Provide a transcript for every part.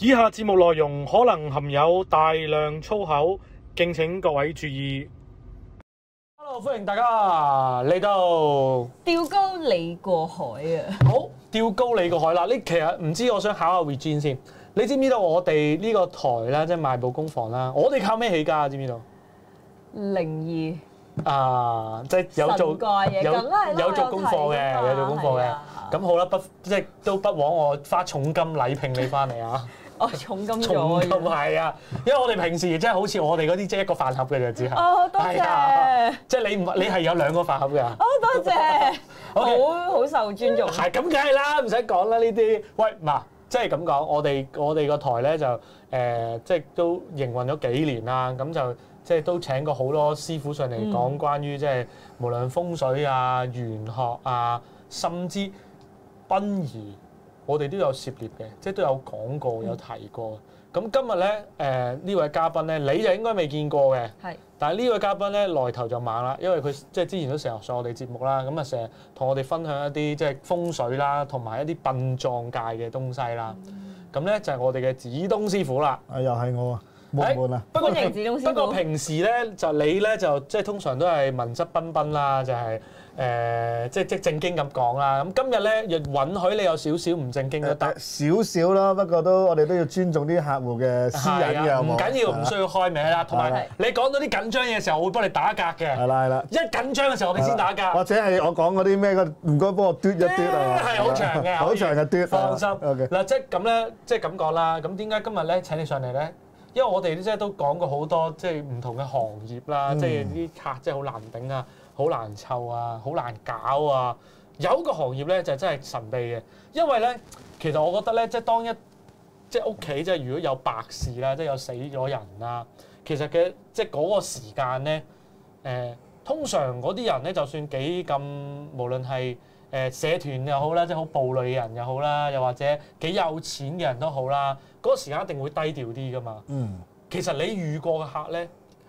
以下節目內容可能含有大量粗口，敬請各位注意。Hello， 歡迎大家嚟到吊高你過海啊！ 好，吊高你個海啦！呢其實唔知，我想考下 Regine 先。你知唔知道我哋呢個台啦，即係賣報工房啦，我哋靠咩起家啊？知唔知道？ 靈異即係有做有做功課嘅，有做功課嘅。咁好啦，即係都不枉我花重金禮聘你翻嚟啊！ 我重金咗重金係啊，因為我哋平時即係好似我哋嗰啲即係一個飯盒嘅就只係。 哦，多謝。 即係你係有兩個飯盒嘅。 哦，多謝。好受尊重。 係咁，梗係啦，唔使講啦呢啲。喂，嗱，即係咁講，我哋個台咧就即係都營運咗幾年啦，咁就即係都請過好多師傅上嚟講關於即係無論風水啊、玄學啊，甚至殯儀，我哋都有涉獵嘅，即係都有講過、有提過。咁今日咧呢位嘉賓咧，你就應該未見過嘅。係。但係呢位嘉賓咧來頭就猛啦，因為佢即係之前都成日上我哋節目啦，咁啊成日同我哋分享一啲即係風水啦，同埋一啲殯葬界嘅東西啦。咁咧就係我哋嘅子東師傅啦。 又係我啊！悶唔悶啊？ 歡迎子東師傅。 不過平時咧就你咧就即係通常都係文質彬彬啦，就係即正經咁講啦。咁今日咧亦允許你有少少唔正經都得。 少少啦，不過我哋都要尊重啲客戶嘅私隱嘅， 唔緊要，唔需要開名啦。同埋你講到啲緊張嘢嘅時候，我會幫你打格嘅。 係啦係啦。 一緊張嘅時候，我哋先打格。 或者係我講嗰啲咩唔該幫我嘟一嘟啊。 係好長嘅， 好長嘅嘟。 放心。 OK。 嗱，即係咁咧，即係咁講啦。咁點解今日咧請你上嚟咧？因為我哋即係都講過好多即係唔同嘅行業啦，即係啲客即係好難頂啊，好難湊啊，好難搞啊。有一個行業咧就真係神秘嘅，因為咧其實我覺得咧即係當即係屋企即係如果有白事啦，即係有死咗人啦，其實嘅即係嗰個時間咧通常嗰啲人咧就算幾咁無論係社團又好啦，即係好暴戾嘅人又好啦，又或者幾有錢嘅人都好啦，嗰個時間一定會低調啲噶嘛。其實你遇過嘅客咧，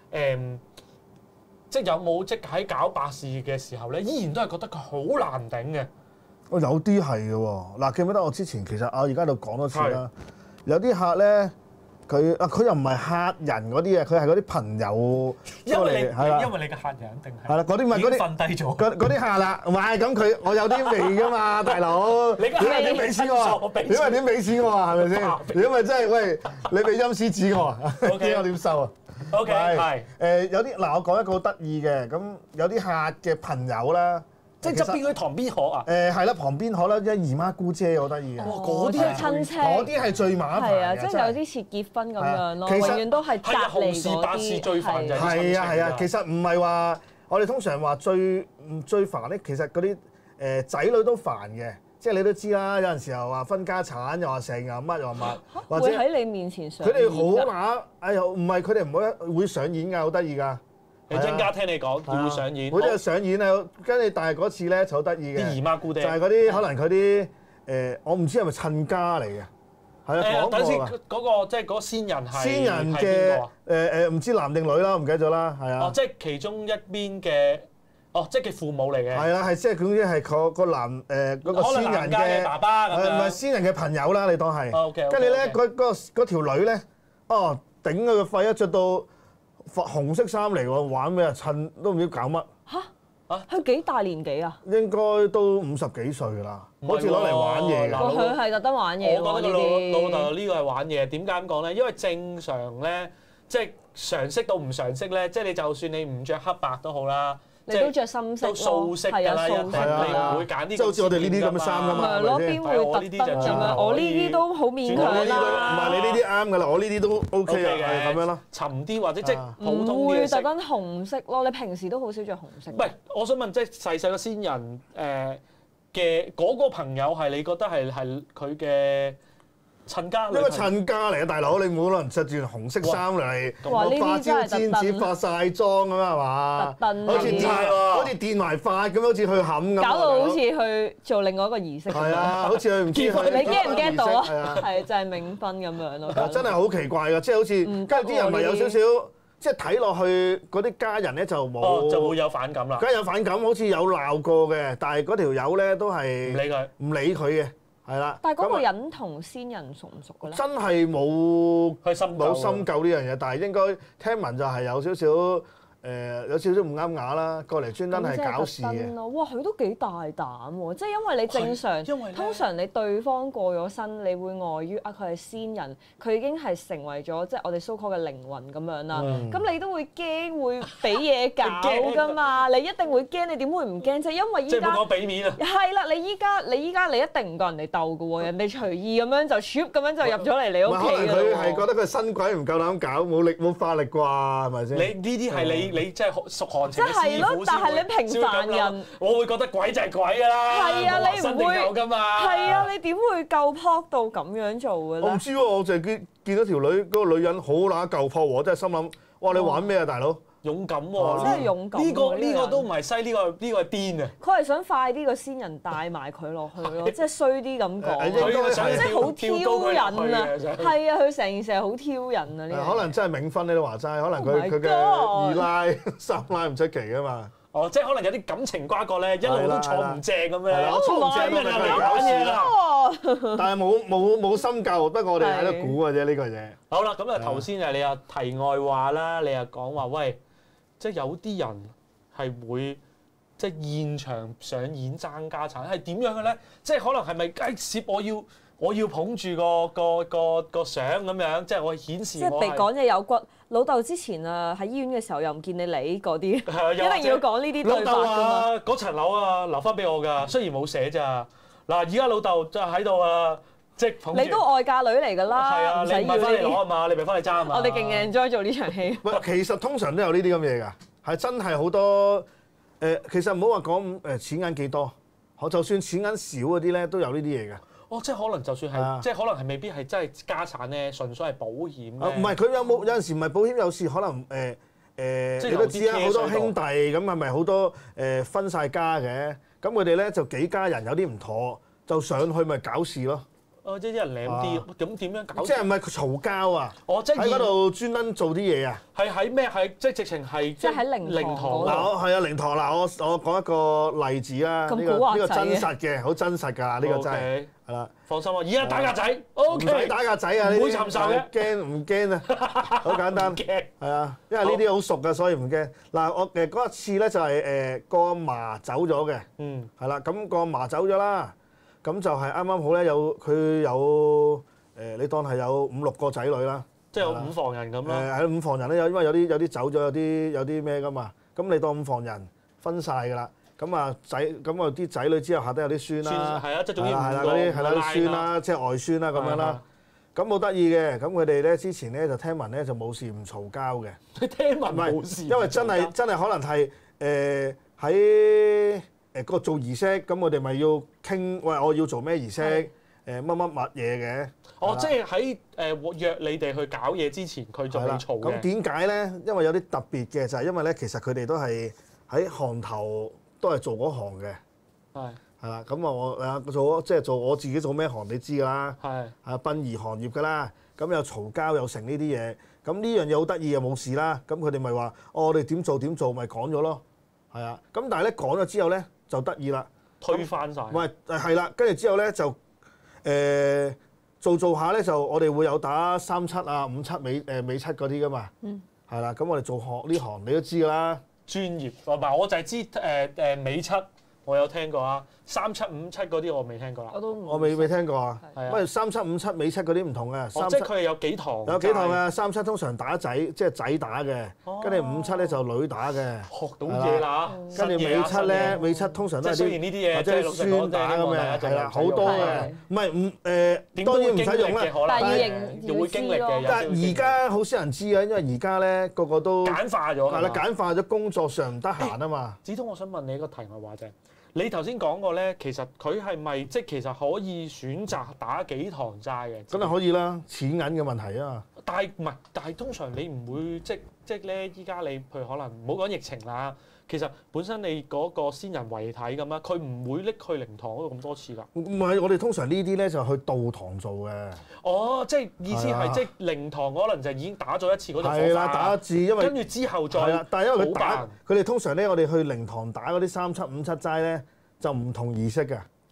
即係有冇即喺搞白事嘅時候咧，依然都係覺得佢好難頂嘅。 有啲係嘅喎。嗱，記唔記得我之前其實而家度講多次啦。有啲客咧，佢又唔係客人嗰啲嘅，佢係嗰啲朋友。因為你嘅客人一定係。係啦，嗰啲咪嗰啲瞓低咗。 嗰啲客啦，唔係咁我有啲味噶嘛，大佬。你點俾錢我？點俾錢我啊？係咪先？如果咪真係喂，你俾陰司紙我啊？我點收啊 ？OK， 係。 有啲嗱，我講一個好得意嘅，咁有啲客嘅朋友啦。 即係側邊嗰啲旁邊學啊？ 係啦，旁邊學啦，即係姨媽姑姐好得意嘅。 嗰啲係親戚， 嗰啲係最麻煩嘅。 係啊，即係有啲似結婚咁樣咯，永遠都係隔離嗰啲。 紅事白事最煩就係親戚。 係啊，其實唔係話我哋通常話最煩咧，其實嗰啲仔女都煩嘅。即係你都知啦，有陣時候話分家產，又話成日乜又話乜，或者會喺你面前上演。 佢哋好唔係佢哋唔會上演㗎，好得意㗎。 你陣間聽你講會上演， 會都係上演啊！跟住但係嗰次咧就好得意嘅， 啲姨媽姑爹就係嗰啲可能佢啲我唔知係咪親家嚟嘅，係啊講過等先嗰個即係嗰個先人係先人嘅唔知男定女啦，唔記得咗啦，係啊。 即係其中一邊嘅即係佢父母嚟嘅。係啦，係即係總之係個男嗰個先人嘅爸爸咁樣， 唔係先人嘅朋友啦，你當係。 OK。 跟住咧嗰條女咧，頂佢個肺一着到紅色衫嚟喎，玩咩啊？襯都唔知搞乜。 佢幾大年紀啊？ 應該都50幾歲㗎啦，好似攞嚟玩嘢㗎。 佢係特登玩嘢喎。 我覺得佢老豆呢個係玩嘢。點解咁講咧？因為正常咧，即係常識到唔常識咧，即係你就算你唔着黑白都好啦。 你都着深色咯， 素色㗎啦，你唔會揀啲即係好似我哋呢啲咁嘅衫㗎嘛， 係咪先？邊會特登咁樣？我呢啲都好勉強啦。 唔係你呢啲啱㗎啦，我呢啲都 OK 嘅，咁樣咯。 沉啲或者即係普通啲唔會特登紅色咯，你平時都好少着紅色。 唔係，我想問即係細個先人嘅嗰個朋友係你覺得係佢嘅親家？ 因為親家嚟嘅大佬，你冇可能着住紅色衫嚟，化招尖子化晒妝咁係嘛？ 特登好似電埋髮咁，好似去冚咁。 搞到好似去做另外一個儀式。 係啊，好似去唔知你 get 唔 get 到啊？係就係冥婚咁樣咯。 真係好奇怪㗎，即係好似跟住啲人咪有少少，即係睇落去嗰啲家人咧就冇就會有反感啦。 梗係有反感，好似有鬧過嘅，但係嗰條友咧都係唔理佢嘅。 係啦。 但係嗰個人同先人熟唔熟嘅咧？ 真係冇深究呢樣嘢，但係應該聽聞就係有少少唔啱牙啦，過嚟專登係搞事嘅。 哇！佢都幾大膽喎，即係因為你正常，通常你對方過咗身，你會礙於佢係先人，佢已經係成為咗即係我哋 so called 嘅靈魂咁樣啦。咁你都會驚會俾嘢搞㗎嘛？你一定會驚，你點會唔驚啫？因為依家即係冇講俾面啊！ 係啦，你依家你一定唔夠人哋鬥㗎喎，人哋隨意咁樣就 shoot 咁樣就入咗嚟你屋企㗎喎。 可能佢係覺得佢新鬼唔夠膽搞，冇法力啩，係咪先？ 你呢啲係你即係熟行情嘅師傅先會。 但係你平凡人， 我會覺得鬼就係鬼㗎啦。 係啊，你唔會㗎嘛。 係啊，你點會夠撲到咁樣做嘅咧？ 我唔知喎，我淨係見到條女嗰個女人好乸夠撲喎，真係心諗，哇！你玩咩啊，大佬？ 勇敢喎， 真係勇敢。 呢個都唔係西，呢個係癲啊！ 佢係想快啲個先人帶埋佢落去咯，即係衰啲咁講。 佢想即係好挑人啊！係啊，佢成件事係好挑人啊！呢可能真係冥婚你都話齋，可能佢嘅二奶三奶唔出奇㗎嘛。 哦，即係可能有啲感情瓜葛咧，一路都坐唔正咁樣。 我坐唔正咪嚟搞事啦！ 但係冇深究，不過我哋喺度估嘅啫呢個嘢。 好啦，咁啊頭先你又題外話啦，你又講話喂，即係有啲人係會即係現場上演爭家產，係點樣嘅咧？即係可能係咪攝我要捧住個相咁樣，即係我顯示即係被講嘢有骨。老豆之前啊喺醫院嘅時候又唔見你理嗰啲，一定要講呢啲對白㗎嘛。 嗰層樓啊留翻俾我㗎，雖然冇寫咋。嗱，而家老豆就喺度啊，即係捧住。 你都外嫁女嚟㗎啦， 係啊，你唔係翻嚟攞啊嘛，你咪翻嚟爭啊嘛。 我哋勁 enjoy 做呢場戲。 喂，其實通常都有呢啲咁嘢㗎，係真係好多其實唔好話講錢銀幾多，就算錢銀少嗰啲咧都有呢啲嘢㗎。 哦，即係可能就算係，即係可能係未必係真係家產咧，純粹係保險。 唔係佢有陣時唔係保險，有時可能你都知啦，好多兄弟咁係咪好多分晒家嘅？咁佢哋咧就幾家人有啲唔妥，就上去咪搞事咯。 哦，即係啲人舐啲，咁點樣搞？ 即係唔係佢嘈交啊？ 哦，即係喺嗰度專登做啲嘢啊？ 係喺咩？係即係直情係即係喺靈堂嗱， 係啊，靈堂嗱，我講一個例子啦。呢個真實嘅，好真實㗎，呢個真係係啦。 放心啊，而家打格仔，OK， 唔使打格仔啊， 唔會尋仇嘅， 驚唔驚啊？好簡單，係啊，因為呢啲好熟㗎，所以唔驚。嗱，我嗰一次咧就係個阿嫲走咗嘅，係啦，咁個阿嫲走咗啦。咁就係啱啱好咧，佢有你當係有5、6個仔女啦， 即係有5房人咁咯。 係5房人咧，因為有啲走咗，有啲咩噶嘛。咁你當5房人分晒㗎啦。咁啊啲仔女之後下低有啲孫啦， 係啊，即係總之係啦啲孫啦，即係外孫啦咁樣啦。咁好得意嘅，咁佢哋咧之前咧就聽聞咧就冇事唔嘈交嘅。 你聽聞冇事？ 因為真係可能係喺個做儀式，咁我哋咪要傾，喂，我要做咩儀式？乜乜嘢嘅？ 哦，即係喺約你哋去搞嘢之前，佢仲未嘈嘅。 咁點解咧？因為有啲特別嘅，就係因為咧，其實佢哋都係喺行頭都係做嗰行嘅。係啦，咁我做我自己做咩行，你知㗎啦。係殯儀行業㗎啦。咁有嘈交又成呢啲嘢，咁呢樣嘢好得意又冇事啦。咁佢哋咪話：我哋點做咪講咗咯。係啊。咁但係咧講咗之後咧就得意啦， 推翻晒。 喂，係啦，跟住之後咧就做下咧就我哋會有打37啊、57尾七嗰啲㗎嘛。係啦，咁我哋做呢行你都知㗎啦。 專業，唔係我就係知尾七，我有聽過啊。37、57嗰啲我未聽過啦。 我未聽過啊。因為37、57尾七嗰啲唔同嘅。 即係佢係有幾堂？ 有幾堂嘅37通常打仔，即係仔打嘅。跟住57咧就女打嘅。 學到嘢啦。 跟住尾七通常都係雖然呢啲嘢即係孫打咁嘅，係啦，好多嘅。唔係當然唔使用啦， 但係要會經歷嘅。 但係而家好少人知啊，因為而家咧個個都簡化咗。 係啦，簡化咗，工作上唔得閒啊嘛。 子通，我想問你一個題外話啫。你頭先講過咧，其實佢係咪即係其實可以選擇打幾堂齋嘅？ 梗係可以啦，錢銀嘅問題啊嘛。 但係通常你唔會即係咧，依家你譬如可能唔好講疫情啦，其實本身你嗰個先人遺體咁啦，佢唔會拎去靈堂嗰度咁多次㗎。 唔係，我哋通常呢啲咧就去道堂做嘅。 哦，即係意思係即係靈堂可能就已經打咗一次嗰度。 係啦，打一次，因為跟住之後再。 係啦，但係因為佢哋通常咧，我哋去靈堂打嗰啲37、57齋咧就唔同儀式嘅。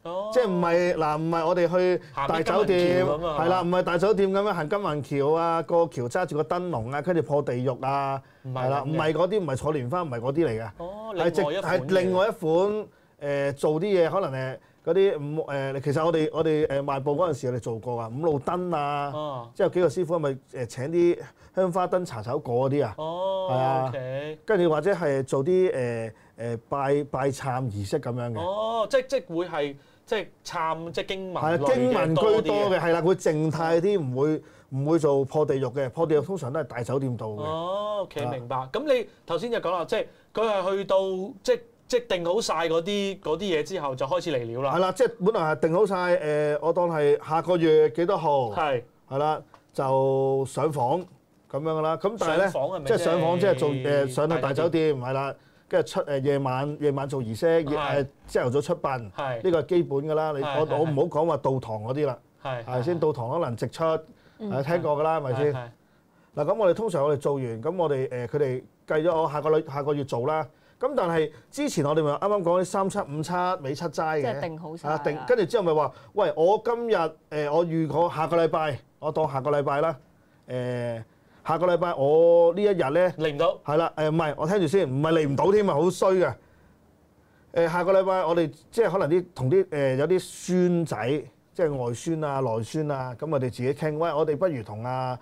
即係唔係我哋去大酒店係啦，唔係大酒店咁樣行金銀橋啊，過橋揸住個燈籠啊，跟住破地獄啊，係啦，唔係嗰啲，唔係坐蓮花，唔係嗰啲嚟嘅。係另外一款做啲嘢，可能嗰啲其實我哋賣布嗰陣時，我哋做過啊，五路燈啊，即係有幾個師傅咪請啲香花燈、茶酒果嗰啲啊，係啊，跟住或者係做啲拜懺儀式咁樣嘅。 即會係即係懺即係經文， 係經文居多嘅，係啦，會靜態啲，唔會做破地獄嘅，破地獄通常都係大酒店度嘅。 OK，明白。咁你頭先就講啦，即係佢係去到即定好晒嗰啲嘢之後，就開始嚟料啦。 係啦，即係本來係定好晒我當係下個月幾多號，係啦，就上房咁樣噶啦。咁但係咧，即係上房即係做上到大酒店，係啦，跟住出夜晚做儀式，朝頭早出殯，呢個係基本噶啦。我唔好講話道堂嗰啲啦，係先道堂可能直出，聽過噶啦，係咪先？嗱咁我哋通常我哋做完，咁我哋佢哋計咗我下個月做啦。咁但係之前我哋咪啱啱講啲3七5七尾七齋嘅， 即係定好晒。 跟住之後咪話，喂，我今日我預過下個禮拜，我當下個禮拜啦，下個禮拜我呢一日咧嚟唔到， 係啦，唔係，我聽住先，唔係嚟唔到添啊，好衰嘅。下個禮拜我哋即係可能同啲有啲孫仔，即係外孫啊、內孫啊，咁我哋自己傾，喂，我哋不如同阿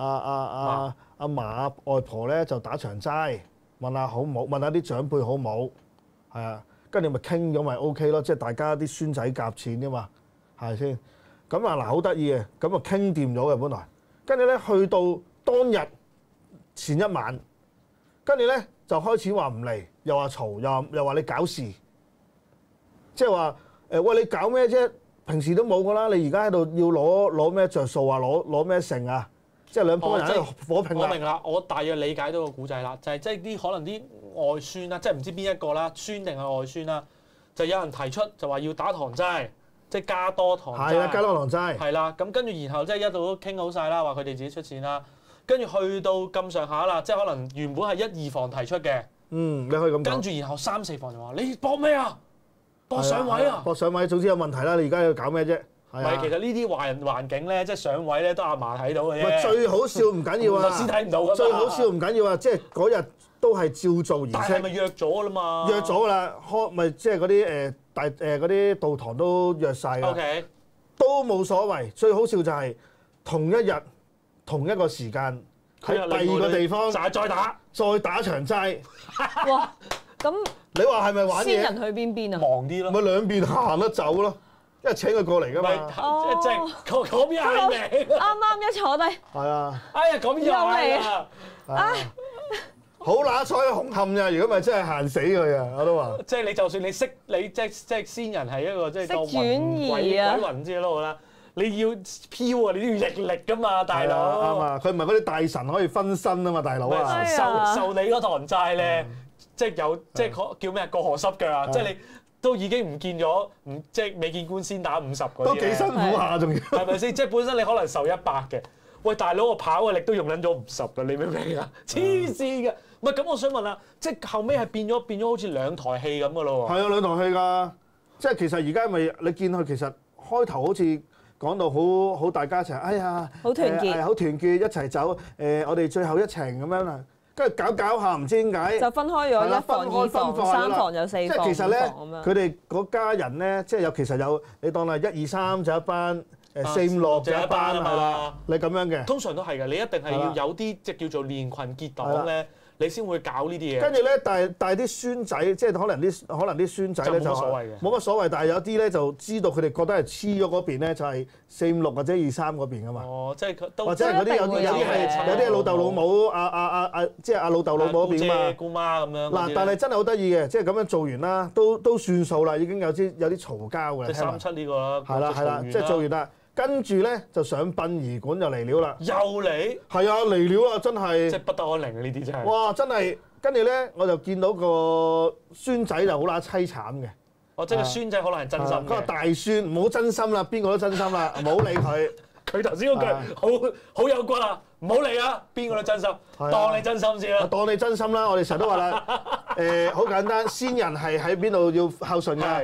嫲外婆咧就打場齋。問下好唔好？問下啲長輩好唔好？係啊，跟住咪傾咗咪 OK 咯，即係大家啲孫仔夾錢啫嘛，係咪先？咁啊嗱，好得意嘅，咁啊傾掂咗嘅本來，跟住咧去到當日前一晚，跟住咧就開始話唔嚟，又話嘈，又話你搞事，即係話喂，你搞咩啫？平時都冇噶啦，你而家喺度要攞咩着數啊？攞咩成啊？即係兩幫人喺度火拼啦。 我明啦，我大約理解到個古仔啦，就係即係啲可能啲外孫啦，即係唔知邊一個啦，孫定係外孫啦，就有人提出就話要打堂齋，即係加多堂齋。係啦， 加多堂齋。係啦，咁跟住然後即係一路都傾好晒啦，話佢哋自己出錢啦，跟住去到咁上下啦，即係可能原本係1、2房提出嘅。 你可以咁講。 跟住然後3、4房就話你搏咩啊？搏上位啊！ 搏上位，總之有問題啦！你而家要搞咩啫？ 唔係，其實呢啲環境咧，即係上位咧，都阿嫲睇到嘅啫。 最好笑唔緊要啊！ 律師睇唔到㗎嘛。 最好笑唔緊要啊！即係嗰日都係照做儀式。 但係咪約咗啦嘛？ 約咗㗎啦，咪即係嗰啲嗰啲道堂都約晒㗎。 OK。 都冇所謂，最好笑就係同一日同一個時間喺第二個地方再打場齋。 哇！咁你話係咪玩嘢？ 先人去邊啊？ 忙啲咯。 咪兩邊行得走咯。因為請佢過嚟㗎嘛， 即係嗰邊係你， 啱啱一坐低， 係啊， 哎呀咁又嚟啊， 好揦彩紅磡咋，如果咪真係限死佢啊，我都話。 即係你就算你識你即係先人係一個即係個鬼魂之咯啦，你要飄啊，你都要逆力㗎嘛，大佬。 啱啊，佢唔係嗰啲大神可以分身啊嘛，大佬啊。 受你嗰堂債咧，即係有即係叫咩過河濕腳啊，即係你。都已經唔見咗，即係未見官先打50嗰啲都幾辛苦下，仲要係咪先？即係本身你可能受100嘅，喂大佬，我跑嘅力都用緊咗50㗎，你明唔明啊？黐線嘅，唔係咁，我想問啦，即係後尾係變咗好似2台戲咁㗎咯喎。係啊 ，2台戲㗎，即係其實而家咪你見佢其實開頭好似講到好大家一齊，哎呀， 好團結， 好團結一齊走，我哋最後一程咁樣啦。跟住搞下唔知點解就分開咗1房、2房、3房有4房。即係其實咧，佢哋嗰家人咧，即係其實有你當係1、2、3就一班，4、5、6就一班係啦，你咁樣嘅。通常都係嘅，你一定係要有啲即係叫做連群結黨咧，你先會搞呢啲嘢。 跟住咧，但係啲孫仔，即係可能啲孫仔咧就冇乜所謂，但係有啲咧就知道佢哋覺得係黐咗嗰邊咧，就係4、5、6或者2、3嗰邊噶嘛。 哦，即係佢或者係嗰啲有啲係老豆老母即係老豆老母嗰邊嘛。 姑媽咁樣。 嗱，但係真係好得意嘅，即係咁樣做完啦，都算數啦，已經有啲嘈交㗎啦。 即係3、7呢個啦。 係啦，即係做完啦。跟住咧就上殯儀館就嚟料啦。 又嚟？ 係啊，嚟料啊，真係。 即係不得安寧啊！呢啲真係。 哇！真係，跟住咧我就見到個孫仔就好乸凄慘嘅。 即係個孫仔可能係真心嘅。 嗰個大孫唔好真心啦，邊個都真心啦，唔好理佢。 佢頭先嗰句好有骨啊！唔好理啊，邊個都真心，當你真心先啦。 當你真心啦，我哋成日都話啦，好簡單，先人係喺邊度要孝順㗎。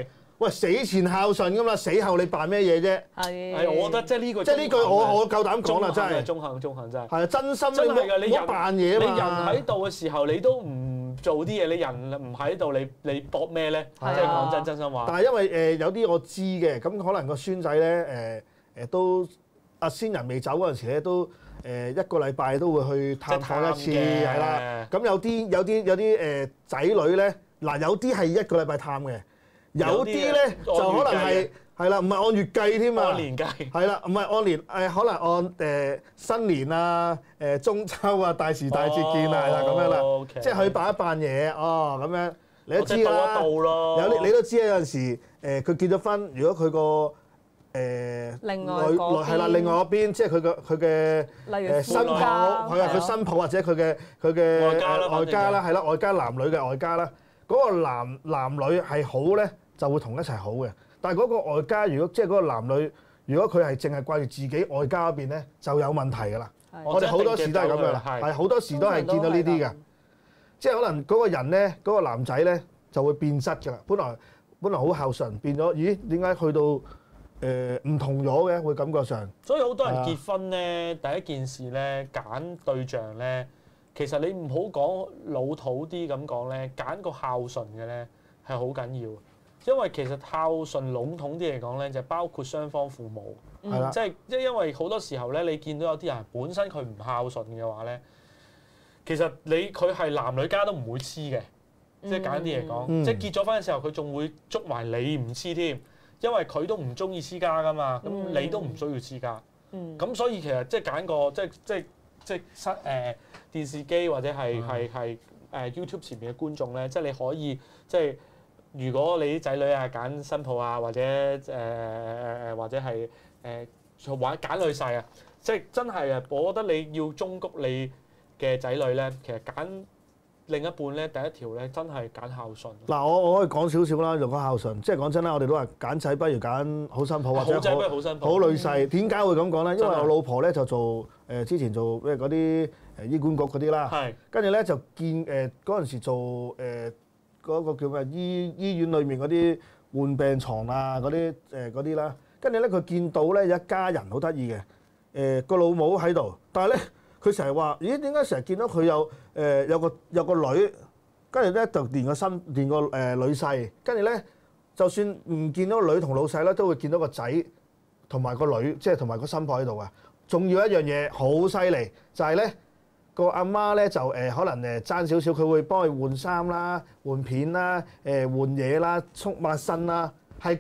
喂，死前孝順噶嘛，死後你扮咩嘢啫？ 係，我覺得即係呢個， 即係呢句我夠膽講啦，真係。 中肯真係。 係啊，真心真係㗎，你唔好扮嘢嘛。 你人喺度嘅時候，你都唔做啲嘢，你人唔喺度，你搏咩咧？即係講真心話。 但係因為有啲我知嘅，咁可能個孫仔咧都阿先人未走嗰陣時咧，都一個禮拜都會去探訪一次，係啦。咁有啲仔女咧，嗱有啲係一個禮拜探嘅。有啲咧就可能係啦，唔係按月計添啊， 按年計係啦，唔係按年可能按新年啊、中秋啊、大時大節見啊，係啦咁樣啦，即係去扮一扮嘢咁樣，你都知啦。你都知有陣時佢結咗婚，如果佢個另外係啦，另外嗰邊即係佢嘅新抱，係啊，佢新抱或者佢嘅外家啦，係啦，外家男女嘅外家啦，嗰個男女係好咧，就會同一齊好嘅。但係嗰個外家，如果即係嗰個男女，如果佢係淨係掛住自己外家嗰邊咧，就有問題㗎啦。我哋好多時都係咁樣啦，係好多時都係見到呢啲㗎。即係可能嗰個人咧，嗰個男仔咧就會變質㗎啦。本來好孝順，變咗，咦？點解去到唔同咗嘅？會感覺上。 所以好多人結婚咧，第一件事咧揀對象咧，其實你唔好講老土啲咁講咧，揀個孝順嘅咧係好緊要。因為其實孝順籠統啲嚟講咧，就包括雙方父母，即係因為好多時候咧，你見到有啲人本身佢唔孝順嘅話咧，其實佢係男女家都唔會黐嘅，即係簡單啲嚟講，即係結咗婚嘅時候佢仲會捉埋你唔黐添，因為佢都唔中意黐家噶嘛，咁你都唔需要黐家，咁所以其實即係揀個即係電視機或者係YouTube 前面嘅觀眾咧，即係你可以即係。如果你啲仔女啊揀新抱啊，或者或者係玩揀女婿啊，即係真係啊！我覺得你要忠告你嘅仔女咧，其實揀另一半咧，第一條咧真係揀孝順。嗱， 我可以講少少啦，用講孝順，即係講真啦，我哋都話揀仔不如揀好新抱或者好女婿。點解會咁講咧？因為我老婆咧就做之前做咩嗰啲醫管局嗰啲啦，跟住咧就見嗰陣時做嗰個叫咩醫院裏面嗰啲換病床啊嗰啲啦，跟住咧佢見到咧有一家人好得意嘅，個老母喺度，但係咧佢成日話：咦，點解成日見到佢有個女，跟住咧就連個女婿，跟住咧就算唔見到個女同老細咧，都會見到個仔同埋個女，即係同埋個新抱喺度啊！仲要一樣嘢好犀利，就係咧。個阿媽咧就可能爭少少，佢會幫佢換衫啦、換片啦、換嘢啦、沖抹身啦，係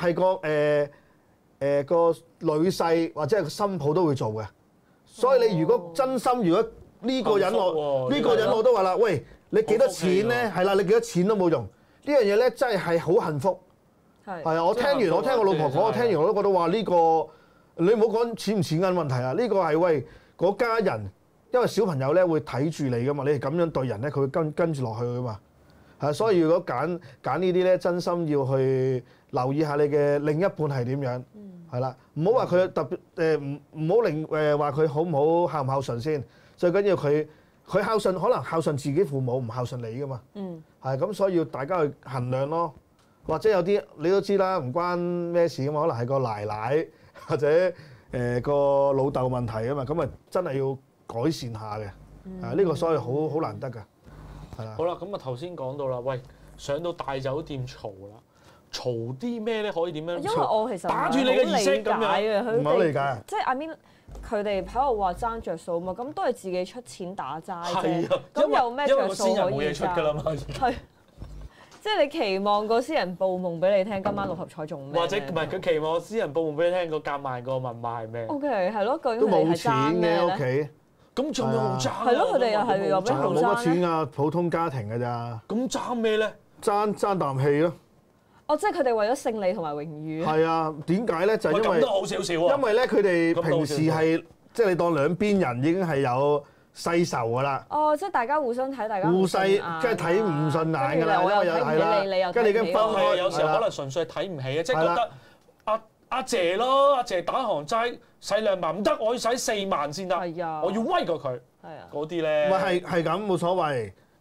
個女婿或者係個新抱都會做嘅。所以你如果真心，如果呢個人我都話啦，喂，你幾多錢咧？係啦，你幾多錢都冇用。呢樣嘢咧真係好幸福。係啊，我聽我老婆講，我聽完我都覺得話呢個你唔好講錢唔錢銀問題啊，呢個係喂嗰家人。因為小朋友咧會睇住你噶嘛，你係咁樣對人咧，佢會跟住落去噶嘛，係，所以如果揀呢啲咧，真心要去留意下你嘅另一半係點樣，係啦，唔好話佢特別唔好令話佢好唔好孝唔孝順先，最緊要佢孝順，可能孝順自己父母，唔孝順你噶嘛，係咁，所以要大家去衡量咯，或者有啲你都知啦，唔關咩事噶嘛，可能係個奶奶或者個老豆問題啊嘛，咁啊真係要改善下嘅，呢個所以好難得㗎，係啦。 好啦，咁啊頭先講到啦，喂，上到大酒店嘈啦，嘈啲咩咧？可以點樣？ 因為我其實打住你嘅意識咁樣， 唔好理解。 即係 I mean，佢哋喺度話爭着數嘛，咁都係自己出錢打齋啫。 係啊， 咁有咩着數可以爭？因為個先人冇嘢出㗎啦嘛。 係。即係你期望個私人報夢俾你聽，今晚六合彩中咩？ 或者唔係佢期望私人報夢俾你聽，個夾萬個密碼係咩 ？OK， 係咯，究竟都冇錢嘅屋企。 咁仲有爭？ 係咯，佢哋又係有咩好爭咧？ 冇乜錢啊，普通家庭㗎咋。 咁爭咩咧？ 爭啖氣咯。 哦，即係佢哋為咗勝利同埋榮譽。 係啊，點解咧？就係因為咁都好少少啊。 因為咧，佢哋平時係即係你當兩邊人已經係有世仇㗎啦。 哦，即係大家互相睇，大家互世即係睇唔順眼㗎啦。 我又睇唔起你，你又睇唔起我。 跟住已經分開， 有時候可能純粹係睇唔起嘅，即係覺得阿姐咯，阿姐打行齋使2萬唔得，我要使4萬先得，我要威過佢。係啊，嗰啲咧， 唔係咁冇所謂，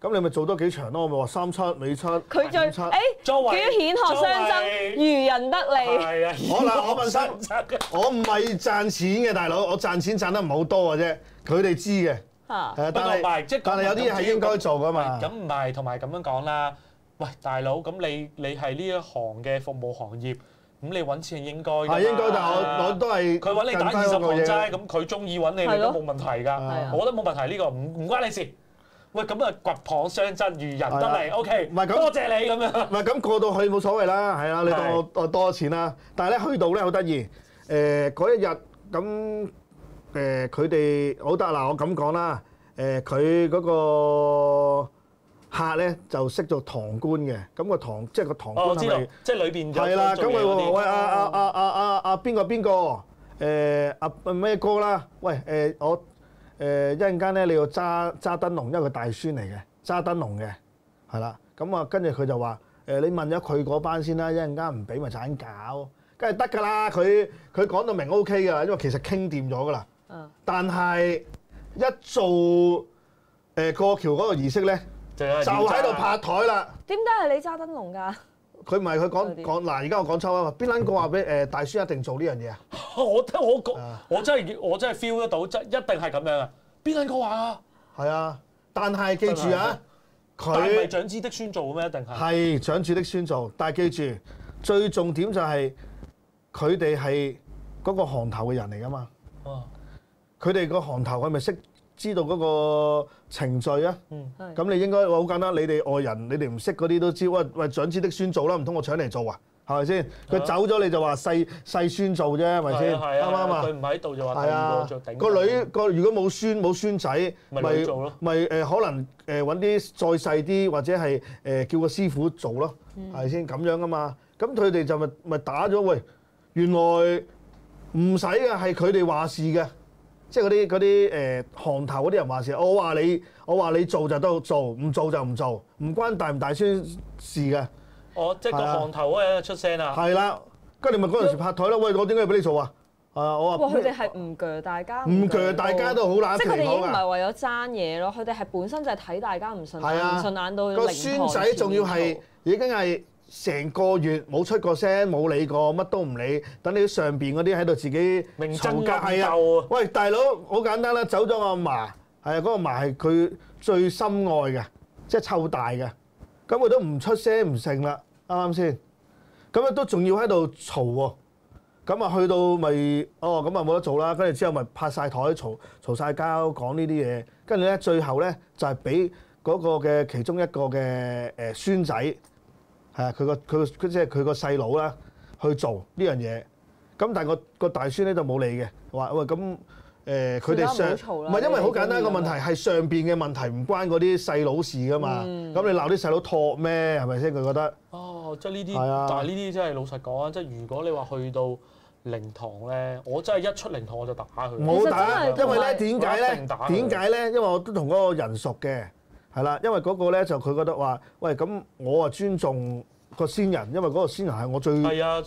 咁你咪做多幾場咯，我咪話3-7、4-7、 佢最 5-7 作為顯學相爭，漁人得利。 係啊， 我問心，我唔係賺錢嘅大佬，我賺錢賺得唔好多嘅啫，佢哋知嘅。但係有啲嘢係應該做噶嘛。 咁唔係，同埋咁樣講啦。喂，大佬，咁你係呢一行嘅服務行業，咁你揾錢係應該㗎。係應該，但係我都係佢揾你打20行齋，咁佢中意揾你，你都冇問題㗎。我覺得冇問題，呢個唔關你事。喂，咁啊掘蚌相爭，漁人得嚟 ，OK，多謝你咁樣。 唔係咁過到去冇所謂啦，係啊，你當我多錢啦。但係咧去到咧好得意，嗰一日咁佢哋好得嗱，我咁講啦，佢嗰個客咧就識做堂官嘅，咁個堂即係個堂官係咪？ 即係裏邊係啦，咁佢話喂邊個咩哥啦？喂我。一陣間咧，你要揸燈籠，因為佢大孫嚟嘅，揸燈籠嘅，係啦。咁啊，跟住佢就話：你問咗佢嗰班先啦，一陣間唔俾咪就咁搞，梗係得㗎啦。佢講到明 OK 㗎啦，因為其實傾掂咗㗎啦。但係一做過橋嗰個儀式咧，就喺度拍台啦。 點解係你揸燈籠㗎？ 佢唔係佢講嗱，而家我講抽啊！邊撚個話俾大孫一定做呢樣嘢啊？ 我真係 feel 得到，一定係咁樣啊！邊撚個話啊？ 係啊，但係記住啊，佢係咪長子的孫做咩？一定係係長子的孫做，但係記住最重點就係佢哋係嗰個行頭嘅人嚟㗎嘛。佢哋個行頭係咪識知道嗰個程序啊？咁你應該好簡單，你哋外人，你哋唔識嗰啲都知。喂，長子的孫做啦，唔通我搶嚟做啊？係咪先？佢走咗你就話細孫做啫，係咪先？啱唔啱啊？ 佢唔喺度就話第二個做頂。 個女如果冇孫仔， 咪做咯。 咪可能揾啲再細啲，或者係叫個師傅做咯，係咪先？咁樣㗎嘛。咁佢哋就咪打咗喂，原來唔使嘅，係佢哋話事嘅。即係嗰啲行頭嗰啲人話事，我話你做就都做，唔做就唔做，唔關大唔大孫事嘅。 即係個行頭嗰人出聲啦。 係啦，跟住咪嗰陣時拍台啦。喂，我點解要俾你做啊？我話。 佢哋係唔鋸大家。 唔鋸大家都好懶皮。 即係佢哋已經唔係為咗爭嘢咯，佢哋係本身就係睇大家唔順眼，唔順眼到零台。個孫仔仲要係已經係成個月冇出過聲，冇理過，乜都唔理。等你上邊嗰啲喺度自己明爭係啊！喂，大佬好簡單啦，走咗個阿嫲，係啊，嗰個嫲係佢最深愛嘅，即係湊大嘅。咁佢都唔出聲唔成啦，啱啱先？咁啊都仲要喺度嘈喎。咁啊去到咪咁啊冇得做啦。跟住之後咪拍晒台嘈晒交，講呢啲嘢。跟住咧最後咧就係俾嗰個嘅其中一個嘅孫仔。係啊，佢即係佢個細佬啦，去做呢樣嘢。咁但係個大孫咧就冇理嘅，話喂咁佢哋上唔係因為好簡單個問題係上邊嘅問題，唔關嗰啲細佬事噶嘛。咁你鬧啲細佬托咩？係咪先？佢覺得即係呢啲，但係呢啲真係老實講啊！即係如果你話去到靈堂咧，我真係一出靈堂我就打佢。 冇打，因為咧點解咧？因為我都同嗰個人熟嘅。係啦，因為嗰個咧就佢覺得話，喂咁我啊尊重個先人，因為嗰個先人係我最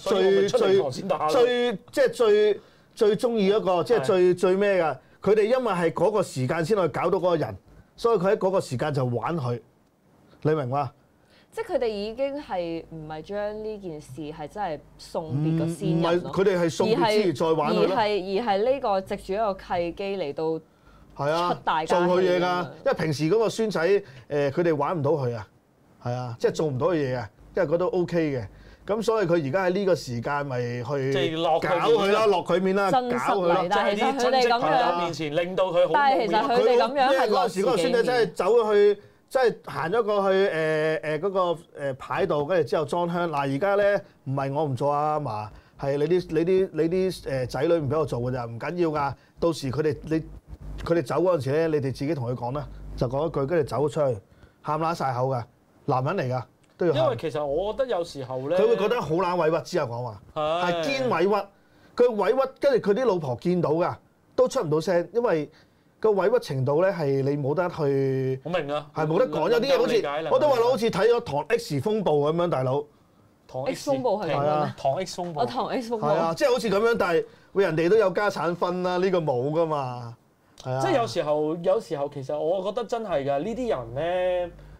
最中意一個，即係最咩㗎？佢哋因為係嗰個時間先去搞到嗰個人，所以佢喺嗰個時間就玩佢，你明嘛？ 即係佢哋已經係唔係將呢件事係真係送別個先人咯？唔係， 佢哋係送別之餘再玩佢咯。 而係呢個藉住一個契機嚟到。 係啊，做佢嘢㗎，因為平時嗰個孫仔佢哋玩唔到佢啊，係啊，即係做唔到佢嘢啊，因為覺得 OK 嘅，咁所以佢而家喺呢個時間咪去搞佢啦，落佢面啦，搞佢啦， 但係其實佢哋咁樣面前令到佢好。 但係其實佢哋咁樣係嗰陣時嗰個孫仔真係走咗去，即係行咗過去嗰個牌度，跟住之後裝香。嗱而家咧唔係我唔做啊，阿嫲係你啲仔女唔俾我做㗎咋，唔緊要㗎，到時佢哋走嗰陣時咧，你哋自己同佢講啦，就講一句，跟住走咗出去，喊乸晒口㗎，男人嚟㗎都要喊。 因為其實我覺得有時候咧， 佢會覺得好乸委屈之後講話，係堅委屈。佢委屈，跟住佢啲老婆見到㗎，都出唔到聲，因為個委屈程度咧係你冇得去。 我明啊， 係冇得講，有啲嘢好似我都話好似睇咗《唐 X 風暴》咁樣，大佬。 唐 X 風暴係點啊？ 唐 X 風暴。 唐 X 風暴。 係啊，即係好似咁樣，但係人哋都有家產分啦，呢個冇㗎嘛。 即係有時候其實我覺得真係㗎，呢啲人咧，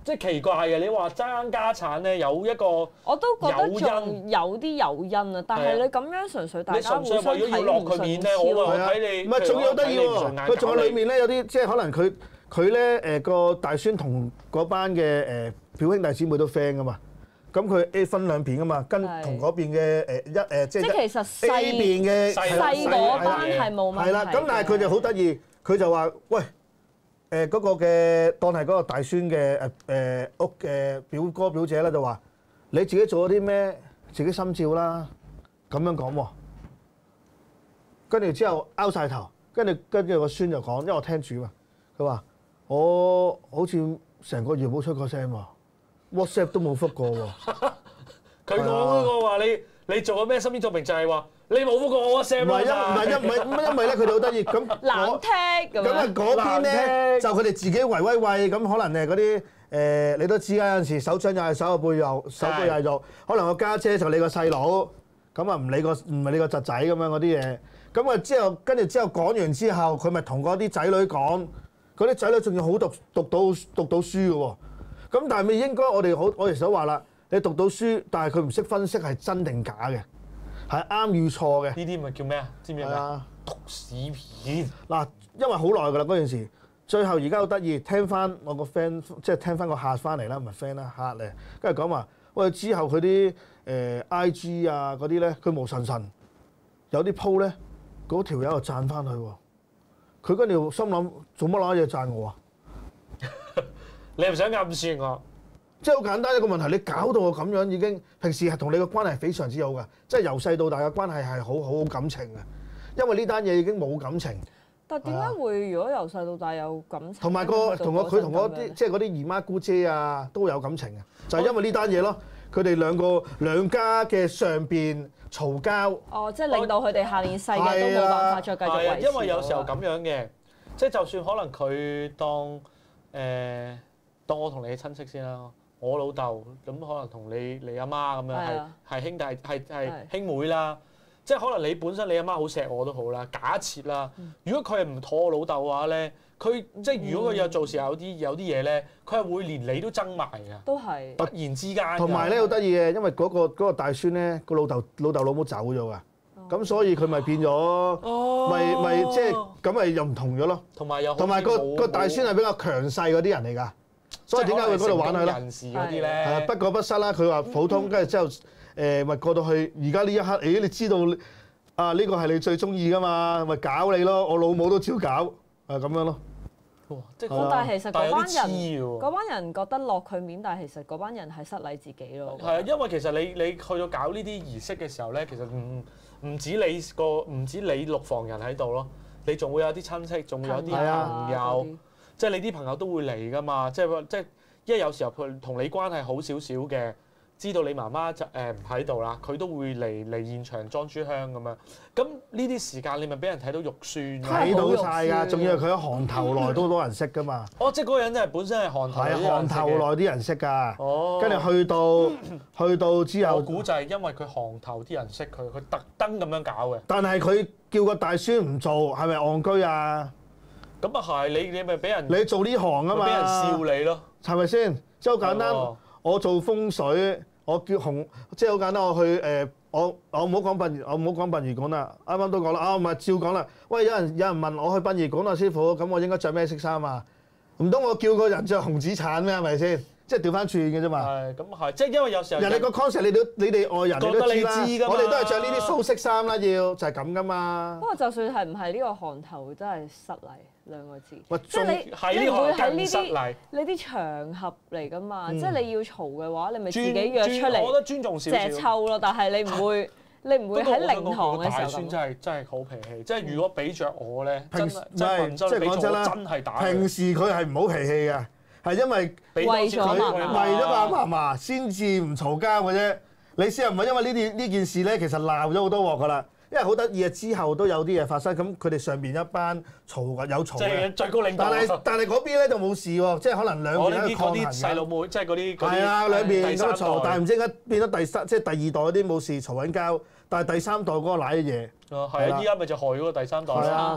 即係奇怪嘅，你話爭家產咧有一個我都覺得仲有啲誘因啊，但係你咁樣純粹大家互相睇唔順超啊，睇你唔係仲有得意喎，佢仲有裡面咧有啲即係可能佢咧個大孫同嗰班嘅表兄弟姊妹都 friend 噶嘛。咁佢 A 分兩邊噶嘛，跟同嗰邊嘅即係其實 A 邊嘅細嗰班係冇問題。 係啦，咁但係佢哋好得意，佢就話：喂，嗰個嘅當係嗰個大孫嘅屋嘅表哥表姐咧，就話你自己做咗啲咩，自己心照啦，咁樣講喎。跟住之後拗晒頭，跟住個孫就講，因為我聽住嘛，佢話我好似成個月冇出過聲喎。WhatsApp 都冇覆過喎， 佢講嗰個話你做咗咩身邊作名就係話你冇覆過我 WhatsApp 唔係因為咧佢哋好得意咁難聽咁啊嗰邊咧就佢哋自己圍威喂咁可能嗰啲你都知啦，有陣時手掌又係手背又係肉，可能個家姐就你個細佬咁啊唔係你個侄仔咁樣嗰啲嘢，咁啊跟住之後講完之後佢咪同嗰啲仔女講，嗰啲仔女仲要好讀到書嘅喎。咁但係咪應該我哋成日都話啦，你讀到書，但係佢唔識分析係真定假嘅，係啱與錯嘅。 呢啲咪叫咩啊？知唔知咩啊？讀屎片嗱，因為好耐㗎啦嗰件事，最後而家好得意，聽翻我個 friend， 即係聽翻個客翻嚟啦，唔係 friend 啦，客嚟，跟住講話，喂之後佢啲IG 啊嗰啲咧，佢無神，有啲 po 咧，嗰條友又讚翻佢喎，佢跟住心諗做乜攞嘢讚我啊？ 你係唔想暗算我？ 即係好簡單一個問題，你搞到我咁樣已經，平時係同你嘅關係非常之好嘅，即係由細到大嘅關係係好感情嘅，因為呢單嘢已經冇感情。 但點解會如果由細到大有感情？ 同埋佢同嗰啲即係嗰啲姨媽姑姐啊都有感情嘅，就係因為呢單嘢咯。佢哋兩家嘅上邊嘈交。 哦，即係令到佢哋下年世嘅都冇辦法再繼續維持。 因為有時候咁樣嘅，即係就算可能佢當我同你嘅親戚先啦，我老豆咁可能同你阿媽咁樣係兄弟係兄妹啦，即係可能你本身你阿媽好錫我都好啦，假設啦，如果佢係唔妥我老豆嘅話咧，佢即係如果佢有做時候有啲嘢咧，佢係會連你都憎埋㗎， 都係突然之間。 同埋咧好得意嘅，因為嗰個大孫咧個老豆老母走咗㗎，咁所以佢咪變咗，咪即係咁咪又唔同咗咯。同埋個大孫係比較強勢嗰啲人嚟㗎。所以點解會嗰度玩佢咧？人士嗰啲咧，係啊，不過不失啦。佢話普通，跟住之後咪過到去而家呢一刻，你知道啊呢個係你最中意噶嘛，咪搞你咯。我老母都照搞，咁樣咯。 但係其實嗰班人覺得落佢面，但係其實嗰班人係失禮自己咯。 係啊，因為其實你去到搞呢啲儀式嘅時候咧，其實唔止你六房人喺度咯，你仲會有啲親戚，仲會有啲朋友。即係你啲朋友都會嚟㗎嘛，即係因為有時候佢同你關係好少少嘅，知道你媽媽就唔喺度啦，佢都會嚟現場裝豬香咁樣。咁呢啲時間你咪俾人睇到肉酸，睇到晒㗎，仲要係佢喺行頭內都多人識㗎嘛。哦，即係嗰個人真係本身係行頭。係行頭內啲人識㗎。哦。跟住去到之後，我估就係因為佢行頭啲人識佢特登咁樣搞嘅。但係佢叫個大孫唔做，係咪戇居啊？咁啊係，你咪俾人你做呢行啊嘛，俾人笑你咯，係咪先？即係好簡單，我做風水，我叫紅，即係好簡單。我去我唔好講殯儀館啦，啱啱都講啦，咪照講啦。喂，有人問我去殯儀館啊，師傅，咁我應該着咩色衫啊？唔通我叫個人着紅紫橙咩？係咪先？即係調翻轉嘅啫嘛。係，咁係，即係因為有時候人哋個 concept，你哋外人覺得你知㗎嘛，我哋都係着呢啲素色衫啦，要就係咁㗎嘛。不過就算係唔係呢個行頭，真係失禮兩個字。即係你唔會喺呢啲場合嚟㗎嘛，即係你要嘈嘅話，你咪自己約出嚟。我覺得尊重少少。隻抽咯，但係你唔會喺靈堂嘅時候。大孫真係好脾氣，即係如果俾着我咧，即係講真啦，真係打。平時佢係唔好脾氣嘅。係因為為咗阿嫲嫲先至唔嘈交嘅啫。你先唔係因為呢件事咧，其實鬧咗好多鑊㗎啦。因為好得意啊，之後都有啲嘢發生，咁佢哋上邊一班嘈嘅有嘈嘅。即係最高領導。但係嗰邊咧就冇事喎，即係可能兩邊喺度抗衡嘅。細佬妹即係嗰啲。係啊，兩邊咁嘈，但係唔知點解變咗即係第二代嗰啲冇事嘈緊交，但係第三代嗰個賴嘢。係啊，依家咪就害咗個第三代啦。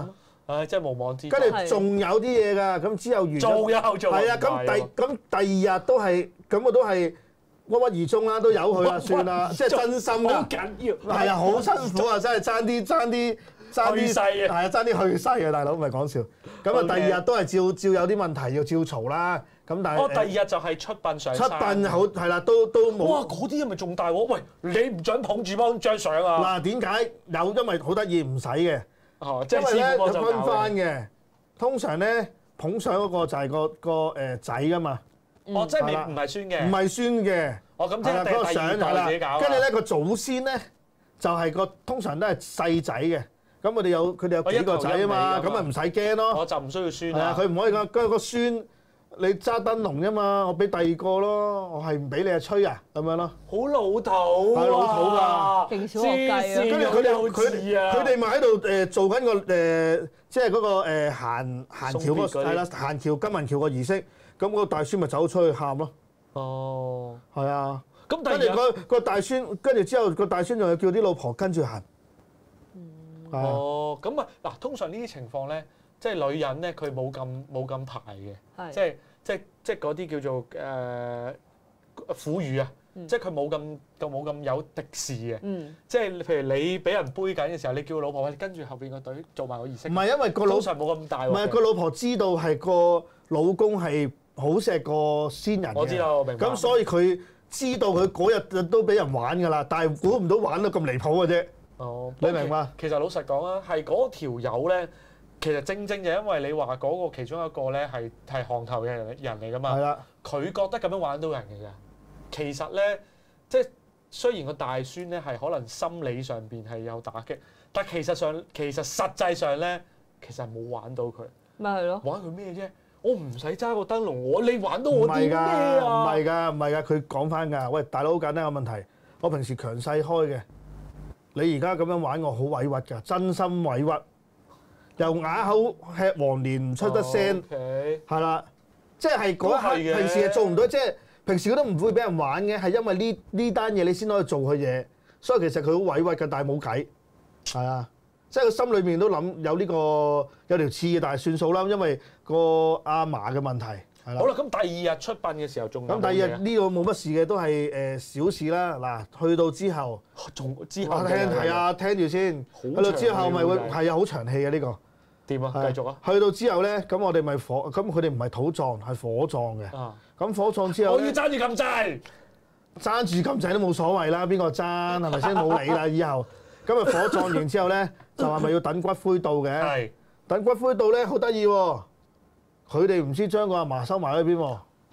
唉，真係無妄之災。 跟住仲有啲嘢㗎，咁之後完咗，係啊，咁第二日都係，咁我都係鬱鬱而終啦，都由佢啦，算啦，即係真心㗎。 好緊要。 係啊，好辛苦啊，真係爭啲去世啊！ 係啊，爭啲去世啊，大佬唔係講笑。咁啊，第二日都係照有啲問題要照嘈啦。咁但係第二日就係出殯上山。 出殯好係啦，都冇。 哇！嗰啲係咪仲大鑊？喂，你唔準捧住幫張相啊！ 嗱，點解有？因為好得意，唔使嘅。 哦，即係因為咧師傅分翻嘅。通常咧捧相嗰個就係個仔㗎嘛。 哦，即係唔係孫嘅。 唔係孫嘅。 哦，咁即係第二代自己搞。 跟住咧個祖先咧就係通常都係細仔嘅。咁佢哋有幾個仔啊嘛，咁咪唔使驚咯。 我就唔需要孫啦。係啊，佢唔可以講，跟住個孫你揸燈籠啫嘛，我俾第二個咯，我係唔俾你啊吹啊咁樣咯。 好老土啊！ 係老土㗎， 勁小學雞啊！ 跟住佢哋咪喺度做緊個即係嗰個行橋嗰個係啦，行橋金銀橋個儀式，咁個大孫咪走出去喊咯。 哦， 係啊。 咁跟住個大孫，跟住之後個大孫仲要叫啲老婆跟住行。 哦，咁啊嗱，通常呢啲情況咧，即係女人咧，佢冇咁排嘅，即係嗰啲叫做婦孺啊，即係佢冇咁有敵視嘅，即係譬如你俾人背緊嘅時候，你叫老婆喂跟住後邊個隊做埋個儀式， 唔係因為個老通常冇咁大喎， 唔係個老婆知道係個老公係好錫個先人嘅， 我知道，我明白。 咁所以佢知道佢嗰日都俾人玩㗎啦，但係估唔到玩到咁離譜嘅啫。 哦， 你明嘛？ 其實老實講啊，係嗰條友咧，其實正就因為你話嗰個其中一個咧係行頭嘅人嚟㗎嘛。係啦。佢覺得咁樣玩到人嘅咋。其實咧，即係雖然個大孫咧係可能心理上邊係有打擊，但其實實際上咧，其實冇玩到佢。 咪係咯。 玩佢咩啫？我唔使揸個燈籠，你玩到我啲咩啊？ 唔係㗎，佢講翻㗎。喂，大佬好簡單個問題，我平時強勢開嘅。你而家咁樣玩我好委屈㗎，真心委屈，又啞口吃黃連唔出得聲，係啦，即係嗰一刻平時係做唔到，即係平時佢都唔會俾人玩嘅，係因為呢單嘢你先可以做佢嘢，所以其實佢好委屈㗎，但係冇計，係啊，即係佢心裏面都諗有條刺嘅，但係算數啦，因為個阿嫲嘅問題。 好啦，咁第二日出殯嘅時候仲有咁第二日呢個冇乜事嘅，都係小事啦。嗱，去到之後，聽住先。去到之後咪會係啊，好長氣嘅呢個。 點啊？繼續啊！ 去到之後咧，咁我哋咪咁佢哋唔係土葬，係火葬嘅。咁火葬之後， 我要爭住咁滯， 爭住咁滯都冇所謂啦。邊個爭係咪先？冇理啦，以後。咁啊，火葬完之後咧，就係咪要等骨灰到嘅？係。等骨灰到咧，好得意喎。佢哋唔知將個阿嫲收埋喺邊喎？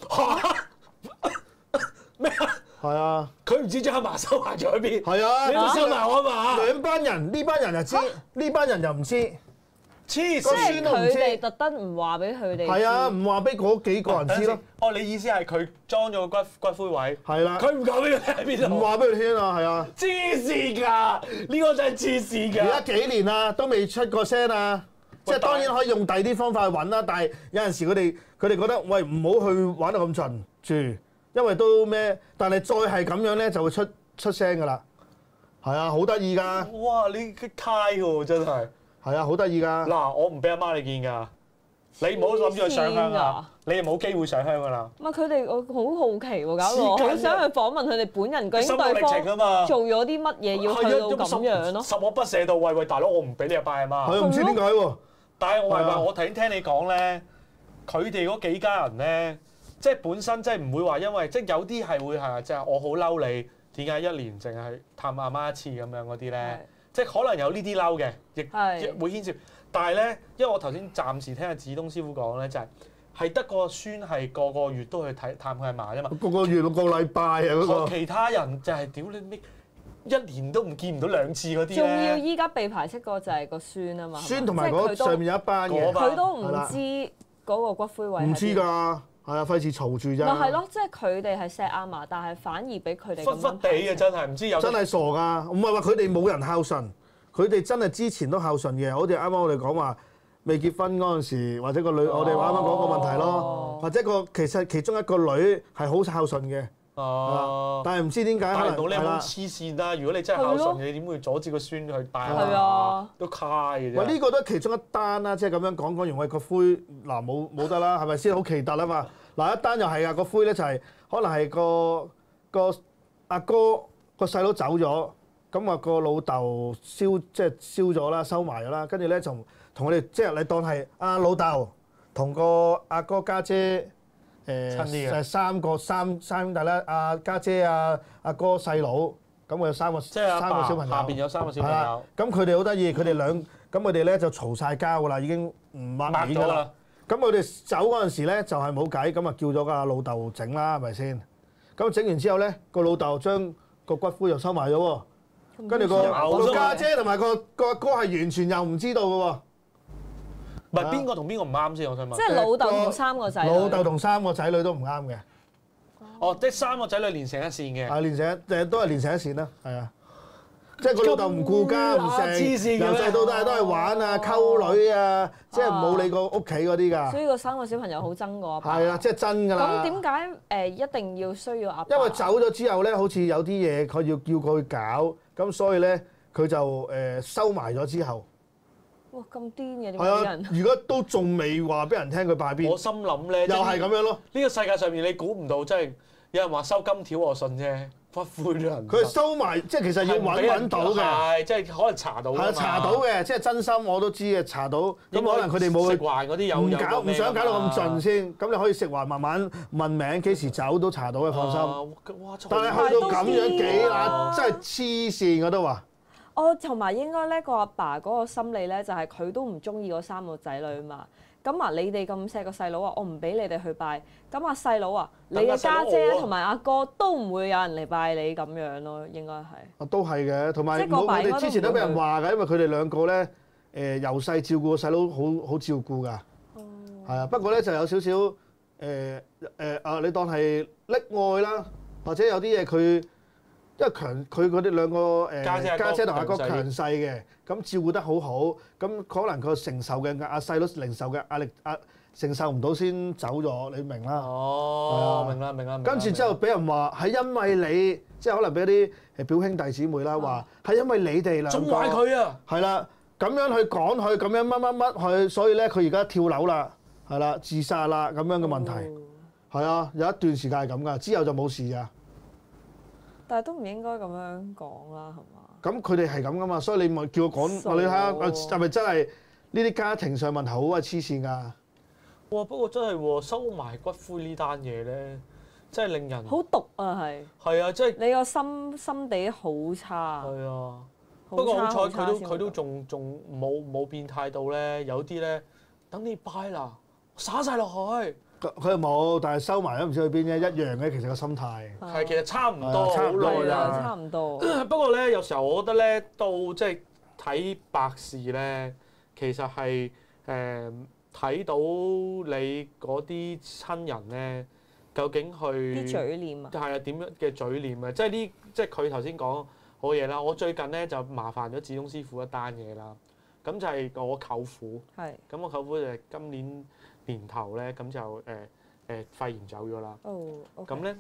咩啊？ 係啊！ 佢唔知將阿嫲收埋咗喺邊？ 係啊！ 你都收埋我阿嫲？ 兩班人，呢班人就知，呢班人又唔知。 黐線！ 佢哋特登唔話俾佢哋。 係啊，唔話俾嗰幾個人知咯。 哦，你意思係佢裝咗個骨灰位？ 係啦。 佢唔講俾佢聽喺邊度？ 唔話俾佢聽啊，係啊。 黐線㗎！呢個真係黐線㗎。 而家幾年啦，都未出過聲啊！即係當然可以用第二啲方法去揾啦，但係有陣時佢哋覺得喂唔好去玩到咁盡住，因為都咩？但係再係咁樣咧就會出聲㗎啦。係啊，好得意㗎！ 哇！你嘅揩喎真係。係啊，好得意㗎。 嗱，我唔俾阿媽你見㗎，你唔好諗住去上香啊！你係冇機會上香㗎啦。 唔係佢哋，我好好奇喎，搞到我好想去訪問佢哋本人，究竟對方做咗啲乜嘢要去到咁樣咯？ 十惡不赦到，喂大佬，我唔俾你拜阿媽。 係啊，唔知點解喎。 但係我係話，我頭先聽你講咧，佢哋嗰幾家人咧，即係本身即係唔會話因為，即係有啲係會係即係我好嬲你，點解一年淨係探阿媽一次咁樣嗰啲咧？即係可能有呢啲嬲嘅，亦會牽涉。但係咧，因為我頭先暫時聽阿子東師傅講咧，就係得個孫係個個月都去探佢阿嫲啫嘛。 個月6個禮拜啊嗰個。 其他人就係屌你咩？一年都唔見唔到2次嗰啲咧， 仲要依家被排斥個就係個孫啊嘛， 孫同埋嗰上面有一班嘅， 佢都唔知嗰個骨灰位。 唔知㗎，係啊，費事嘈住咋。 咪係咯，即係佢哋係錫阿嫲，但係反而俾佢哋忽忽地嘅真係唔知有。 真係傻㗎，唔係話佢哋冇人孝順，佢哋真係之前都孝順嘅。好似啱啱我哋講話未結婚嗰陣時，或者個女，我哋啱啱講個問題咯，或者其實其中一個女係好孝順嘅。 哦， 但係唔知點解可能你好黐線啦！如果你真係孝順，你點會阻止個孫去拜啊？都卡嘅啫。 喂，呢個都係其中一單啦，即係咁樣講完，喂個灰嗱冇得啦，係咪先？好奇特啊嘛！嗱一單又係啊，個灰咧就係可能係個阿哥個細佬走咗，咁啊個老豆燒咗啦，收埋咗啦，跟住咧就同我哋即係你當係阿老豆同個阿哥家姐。三兄弟啦，阿家姐、阿哥、細佬，咁我有三個小朋友， 下邊有3個小朋友。 咁佢哋好得意，佢哋咧就嘈晒交㗎啦，已經唔抹面㗎啦。咁佢哋走嗰陣時咧就係冇計，咁啊叫咗個老豆整啦，係咪先？咁整完之後咧，個老豆將個骨灰又收埋咗喎，跟住個家姐同埋個阿哥係完全又唔知道㗎喎。 唔係邊個同邊個唔啱先？我想問。 即係老豆同3個仔女。 老豆同3個仔女都唔啱嘅。 哦，即係3個仔女連成一線嘅。 係連成都係連成一線啦，係啊。即係個老豆唔顧家唔成，由細到大都係玩啊、溝女啊，即係冇理過屋企嗰啲㗎。 所以個3個小朋友好憎個阿爸。 係啊，即係真㗎啦。 咁點解一定要需要阿爸？ 因為走咗之後咧，好似有啲嘢佢要叫佢去搞，咁所以咧佢就收埋咗之後。 哇！咁癲嘅點解啲人？ 如果都仲未話俾人聽佢拜邊？ 我心諗咧， 又係咁樣咯。 呢個世界上面你估唔到，真係有人話收金條我信啫，骨灰都人。 佢收埋，即係其實要揾到嘅。 係，即係可能查到。 係查到嘅，即係真心我都知嘅，查到。咁可能佢哋冇食環嗰啲唔想搞到咁盡先。咁你可以食環慢慢問名，幾時走都查到嘅，放心。但係去到咁樣幾難，真係黐線我都話。 同埋應該咧個阿爸嗰個心理咧，就係佢都唔中意嗰3個仔女嘛。咁啊，你哋咁錫個細佬啊，我唔俾你哋去拜。咁啊，細佬啊，你嘅家姐同埋阿哥都唔會有人嚟拜你咁樣咯，應該係。 都係嘅，同埋我哋之前都俾人話㗎，因為佢哋兩個咧由細照顧個細佬，好照顧㗎。係啊，不過咧就有少少你當係溺愛啦，或者有啲嘢佢。因為佢嗰啲兩個家姐同阿哥強勢嘅，咁照顧得好好，咁可能佢承受嘅細佬承受嘅壓力承受唔到先走咗，你明啦？ 哦，明啦。 跟住之後俾人話係因為你，即係可能俾啲表兄弟姊妹啦話係因為你哋兩個， 縱壞佢啊！ 係啦，咁樣去趕佢，咁樣乜佢，所以咧佢而家跳樓啦，係啦，自殺啦咁樣嘅問題，係啊，有一段時間係咁㗎，之後就冇事㗎。 但係都唔應該咁樣講啦，係嘛？ 咁佢哋係咁噶嘛，所以你咪叫我講，你睇下係咪真係呢啲家庭上問題好鬼黐線㗎？ 哇！不過真係喎，收埋骨灰呢單嘢咧，真係令人好毒啊！係啊，即係你個心地好差。 係啊，不過好彩佢都仲冇變態到咧，有啲咧等你拜啦，灑晒落去。 佢又冇，但係收埋都唔知去邊啫，一樣嘅其實個心態。 係，其實差唔多， 差唔多啦，差唔多。 不過咧，有時候我覺得咧，到即係睇白事咧，其實係睇到你嗰啲親人咧，究竟去啲嘴臉啊， 係啊，點樣嘅嘴臉啊？即係佢頭先講好嘢啦。我最近咧就麻煩咗子東師傅一單嘢啦。咁就係我舅父。係。咁我舅父就係今年頭咧，咁就肺炎走咗啦。咁咧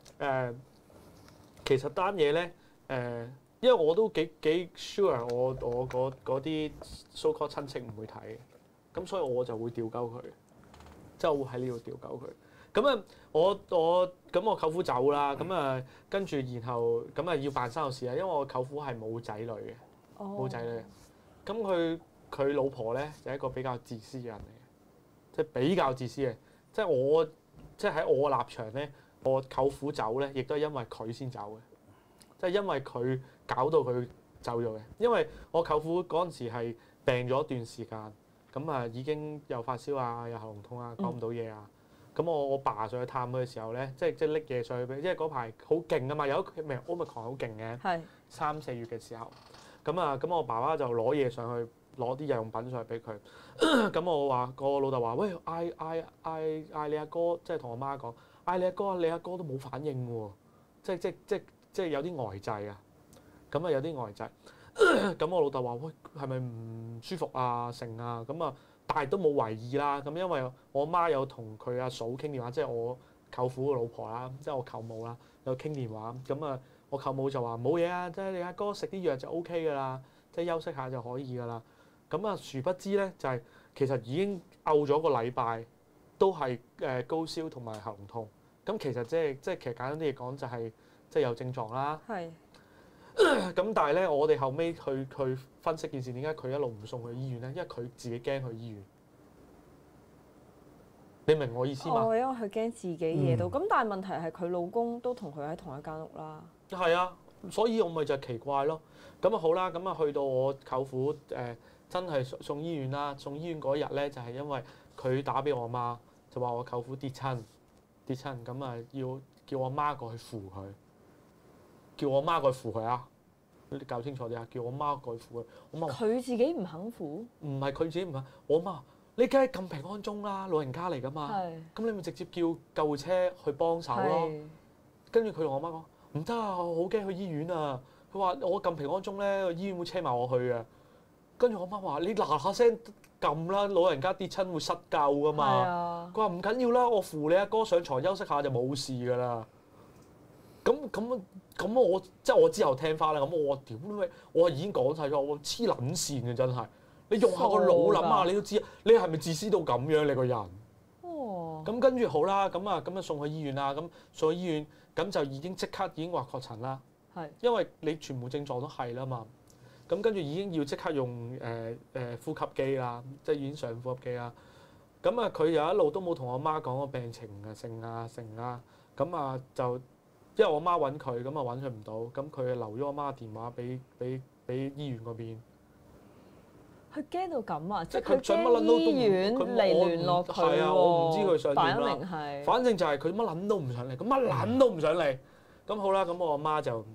其實單嘢咧因為我都幾 sure 我嗰啲 so called 親戚唔會睇嘅，咁所以我就會調鳩佢，即係我會喺呢度調鳩佢。咁啊，我舅父走啦，咁啊跟住然後咁啊要辦生後事啊，因為我舅父係冇仔女嘅，冇仔女嘅。咁佢老婆咧就係一個比較自私嘅人嚟嘅，即係比較自私嘅。即係喺我立場咧，我舅父走咧，亦都係因為佢先走嘅，即係因為佢搞到佢走咗嘅。因為我舅父嗰陣時係病咗一段時間，咁啊已經又發燒啊，又喉嚨痛啊，講唔到嘢啊。咁我爸上去探佢嘅時候咧，即係拎嘢上去俾，因為嗰排好勁啊嘛，有一名 Omicron 好勁嘅，3、4月嘅時候。咁我爸爸就攞嘢上去，攞啲日用品上去俾佢。咁我話個老豆話：喂，嗌你阿哥，即係同我媽講，嗌你阿哥都冇反應喎，即係有啲呆滯啊。咁啊有啲呆滯。咁我老豆話：喂，係咪唔舒服啊？成啊？咁啊，但係都冇為意啦。咁因為我媽有同佢阿嫂傾電話，即係我舅父個老婆啦，即係我舅母啦，有傾電話咁啊，我舅母就話冇嘢啊，即係你阿哥食啲藥就 OK 㗎啦，即係休息下就可以㗎啦。咁啊，殊不知咧就係、其實已經嘔咗個禮拜，都係高燒同埋喉嚨痛。咁其實即係其實簡單啲嚟講就係即係有症狀啦。 係。 咁但係咧，我哋後尾去分析件事，點解佢一路唔送去醫院咧？因為佢自己驚去醫院。你明我意思嘛？ 因為佢驚自己惹到。咁但係問題係佢老公都同佢喺同一間屋啦。 係啊，所以我咪就奇怪咯。咁啊好啦，咁啊去到我舅父真係送醫院啦。送醫院嗰日咧，就係因為佢打俾我媽，就話我舅父跌親，咁啊要叫我媽過去扶佢，叫我媽過去扶佢啊！你搞清楚啲啊！叫我媽過去扶佢。我媽佢自己唔肯扶？ 唔係佢自己唔肯，我媽。你梗係撳平安鐘啦，老人家嚟㗎嘛，咁你咪直接叫救護車去幫手咯。跟住佢同我媽講唔得啊，我好驚去醫院啊。佢話我撳平安鐘咧，醫院會車埋我去啊。跟住我媽話你嗱嗱聲撳啦，老人家跌親會失救㗎嘛。佢話唔緊要啦，我扶你阿哥上床休息下就冇事㗎啦。咁我即係我之後聽翻啦，咁我屌你，我已經講晒咗，我黐撚線嘅真係。你用下個腦諗下，你都知你係咪自私到咁樣？你個人。咁跟住好啦，咁啊送去醫院啦，咁送去醫院，咁就已經即刻已經話確診啦。因為你全部症狀都係啦嘛。咁跟住已經要即刻用呼吸機啦，即係已經上呼吸機啦。咁啊佢又一路都冇同我媽講個病情啊成啊，咁啊就因為我媽揾佢，咁啊揾佢唔到，咁佢留咗我媽電話俾醫院嗰邊。 佢驚到咁啊！ 即係佢想乜撚都醫院嚟聯絡佢喎。 係啊，我唔知佢想點啦。 係。 反正就係佢乜撚都唔想嚟，佢乜撚都唔想嚟。咁好啦，咁我阿媽就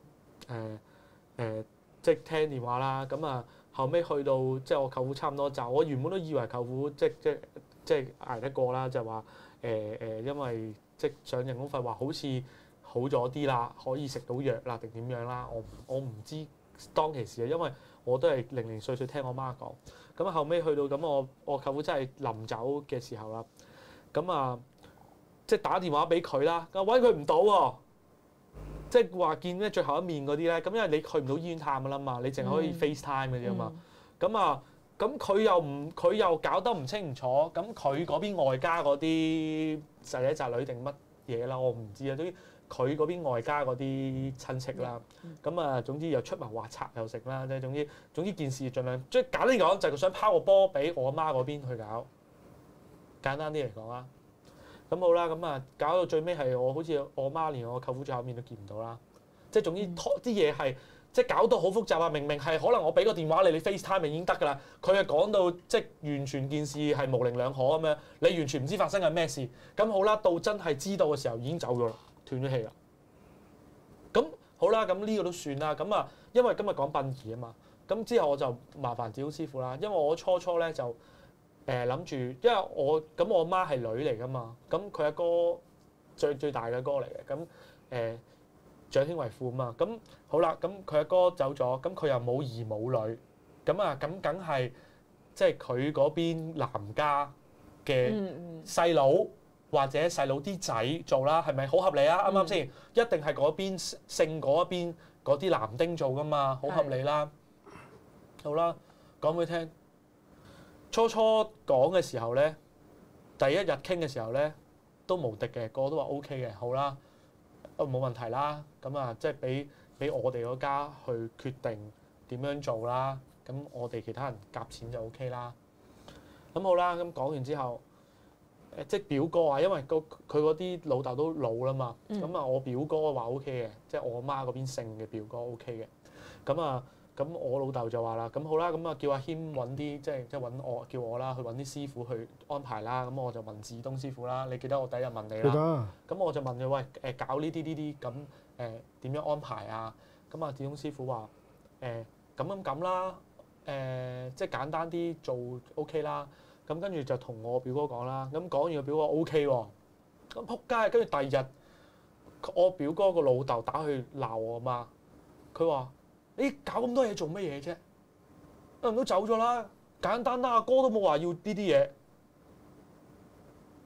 即係聽電話啦。咁啊後尾去到即係我舅父差唔多就，我原本都以為舅父即係捱得過啦，就話因為即係上人工肺話好似好咗啲啦，可以食到藥啦定點樣啦。我唔知當其時啊，因為我都係零零碎碎聽我媽講，咁後尾去到咁我舅父真係臨走嘅時候啦，咁啊即係打電話俾佢啦，揾佢唔到喎，即係話見咧最後一面嗰啲咧，咁因為你去唔到醫院探㗎啦嘛，你淨係可以 FaceTime 嘅啫嘛，咁佢又搞得唔清唔楚，咁佢嗰邊外家嗰啲仔仔侄女定乜嘢啦，我唔知啊，總之佢嗰邊外家嗰啲親戚啦，咁啊總之又出謀劃策又食啦，即係總之件事盡量即係簡單啲講就係佢想拋個波俾我阿媽嗰邊去搞，簡單啲嚟講啦。咁好啦，咁啊搞到最尾係我好似我媽連我舅父最後面都見唔到啦，即係總之啲嘢係即係搞到好複雜啊！明明係可能我俾個電話你 FaceTime 已經得㗎啦，佢係講到即係完全件事係模棱兩可咁樣，你完全唔知發生緊咩事。咁好啦，到真係知道嘅時候已經走咗啦。斷咗氣啦，咁好啦，咁呢個都算啦。咁啊，因為今日講殯儀啊嘛，咁之後我就麻煩子公師傅啦。因為我初咧就諗住，因為我媽係女嚟噶嘛，咁佢阿哥最大嘅哥嚟嘅，咁長兄為父啊嘛。咁好啦，咁佢阿哥走咗，咁佢又冇兒冇女，咁梗係即係佢嗰邊男家嘅細佬。或者細佬啲仔做啦，係咪好合理啊？啱唔啱先？一定係嗰邊姓嗰一邊嗰啲男丁做噶嘛，好合理啦。好啦，講俾你聽。初講嘅時候咧，第一日傾嘅時候咧，都無敵嘅，個個都話 OK 嘅，好啦，冇問題啦。咁啊，即係俾我哋嗰家去決定點樣做啦。咁我哋其他人夾錢就 OK 啦。咁好啦，咁講完之後。即係表哥啊，因為佢嗰啲老豆都老啦嘛，咁我表哥話 O K 嘅，即係我媽嗰邊姓嘅表哥 O K 嘅，咁我老豆就話啦，咁好啦，咁叫阿謙揾啲即係揾我叫我啦，去揾啲師傅去安排啦，咁我就問志東師傅啦，你記得我第一日問你啦，咁我就問佢喂搞呢啲咁點樣安排啊？咁啊志東師傅話咁啦，即係簡單啲做 O K 啦。咁跟住就同我表哥講啦，咁講完個表哥 O K 喎，咁仆街，跟住第二日我表哥個老豆打去鬧我媽，佢話：你搞咁多嘢做乜嘢啫？人都走咗啦，簡單啦，阿哥都冇話要呢啲嘢。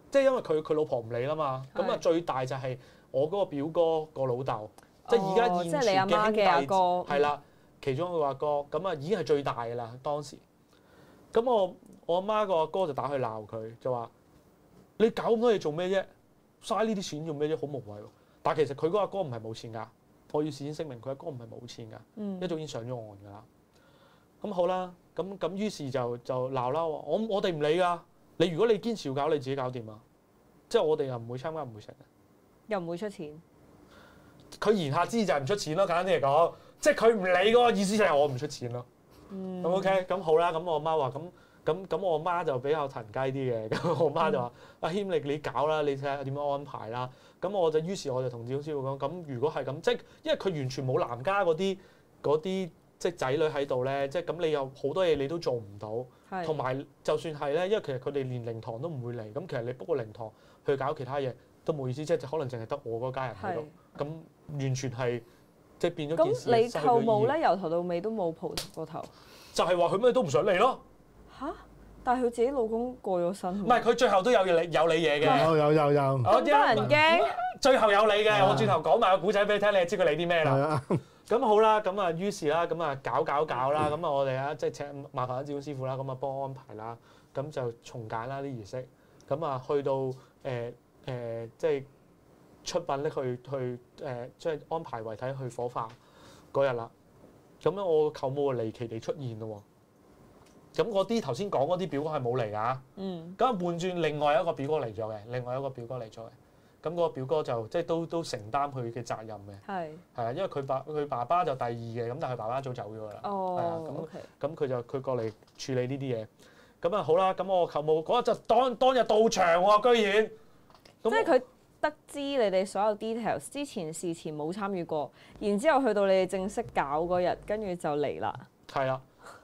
即係因為佢老婆唔理啦嘛，咁啊最大就係我嗰個表哥個老豆，即係而家現存嘅兄弟係啦，其中一個阿哥，咁啊已經係最大㗎啦當時。咁我阿媽個阿哥就打去鬧佢，就話：你搞咁多嘢做咩啫？嘥呢啲錢做咩啫？好無謂喎！但係其實佢嗰個阿哥唔係冇錢㗎，我要事先聲明，佢阿哥唔係冇錢㗎，一早已經上咗岸㗎啦。咁好啦，咁於是就鬧啦，我哋唔理㗎。你如果你堅持要搞，你自己搞掂啊！即係我哋又唔會參加，唔會成， 又唔會出錢。 佢言下之意就係唔出錢咯，簡單啲嚟講，即係佢唔理嗰個意思就係我唔出錢咯。咁 OK， 咁好啦，咁我媽話咁我媽就比較騰雞啲嘅，咁我媽就話：阿謙你搞啦，你睇下點樣安排啦。咁於是我就同趙師傅講：咁如果係咁，即係因為佢完全冇男家嗰啲即係仔女喺度咧，即係咁你有好多嘢你都做唔到，同埋就算係咧，因為其實佢哋連靈堂都唔會嚟，咁其實你 book 個靈堂去搞其他嘢都冇意思，即係可能淨係得我嗰家人喺度，咁完全係即係變咗件事。 咁你舅母咧由頭到尾都冇蒲個頭， 就係話佢咩都唔想嚟咯。 嚇！但係佢自己老公過咗身。唔係佢最後都有你嘢嘅。 有。 咁得人驚。 最後有你嘅，我轉頭講埋個古仔俾你聽，你就知佢理啲咩啦。咁好啦，咁啊於是啦，咁啊搞啦，咁啊我哋啊即係請麻煩阿趙師傅啦，咁啊幫我安排啦，咁就重簡啦啲儀式，咁啊去到即係出殯咧去即係安排遺體去火化嗰日啦，咁咧我舅母離奇地出現咯喎，咁嗰啲頭先講嗰啲表哥係冇嚟㗎，咁換轉另外一個表哥嚟咗嘅。咁嗰個表哥就即係都承擔佢嘅責任嘅，係啊，因為佢爸爸就第二嘅，咁但係佢爸爸早走咗㗎啦，係啊，咁佢過嚟處理呢啲嘢，咁啊好啦，咁我舅母嗰日就當日到場喎，居然， 即係佢得知你哋所有 details 之前事前冇參與過，然之後去到你哋正式搞嗰日，跟住就嚟啦， 係啦，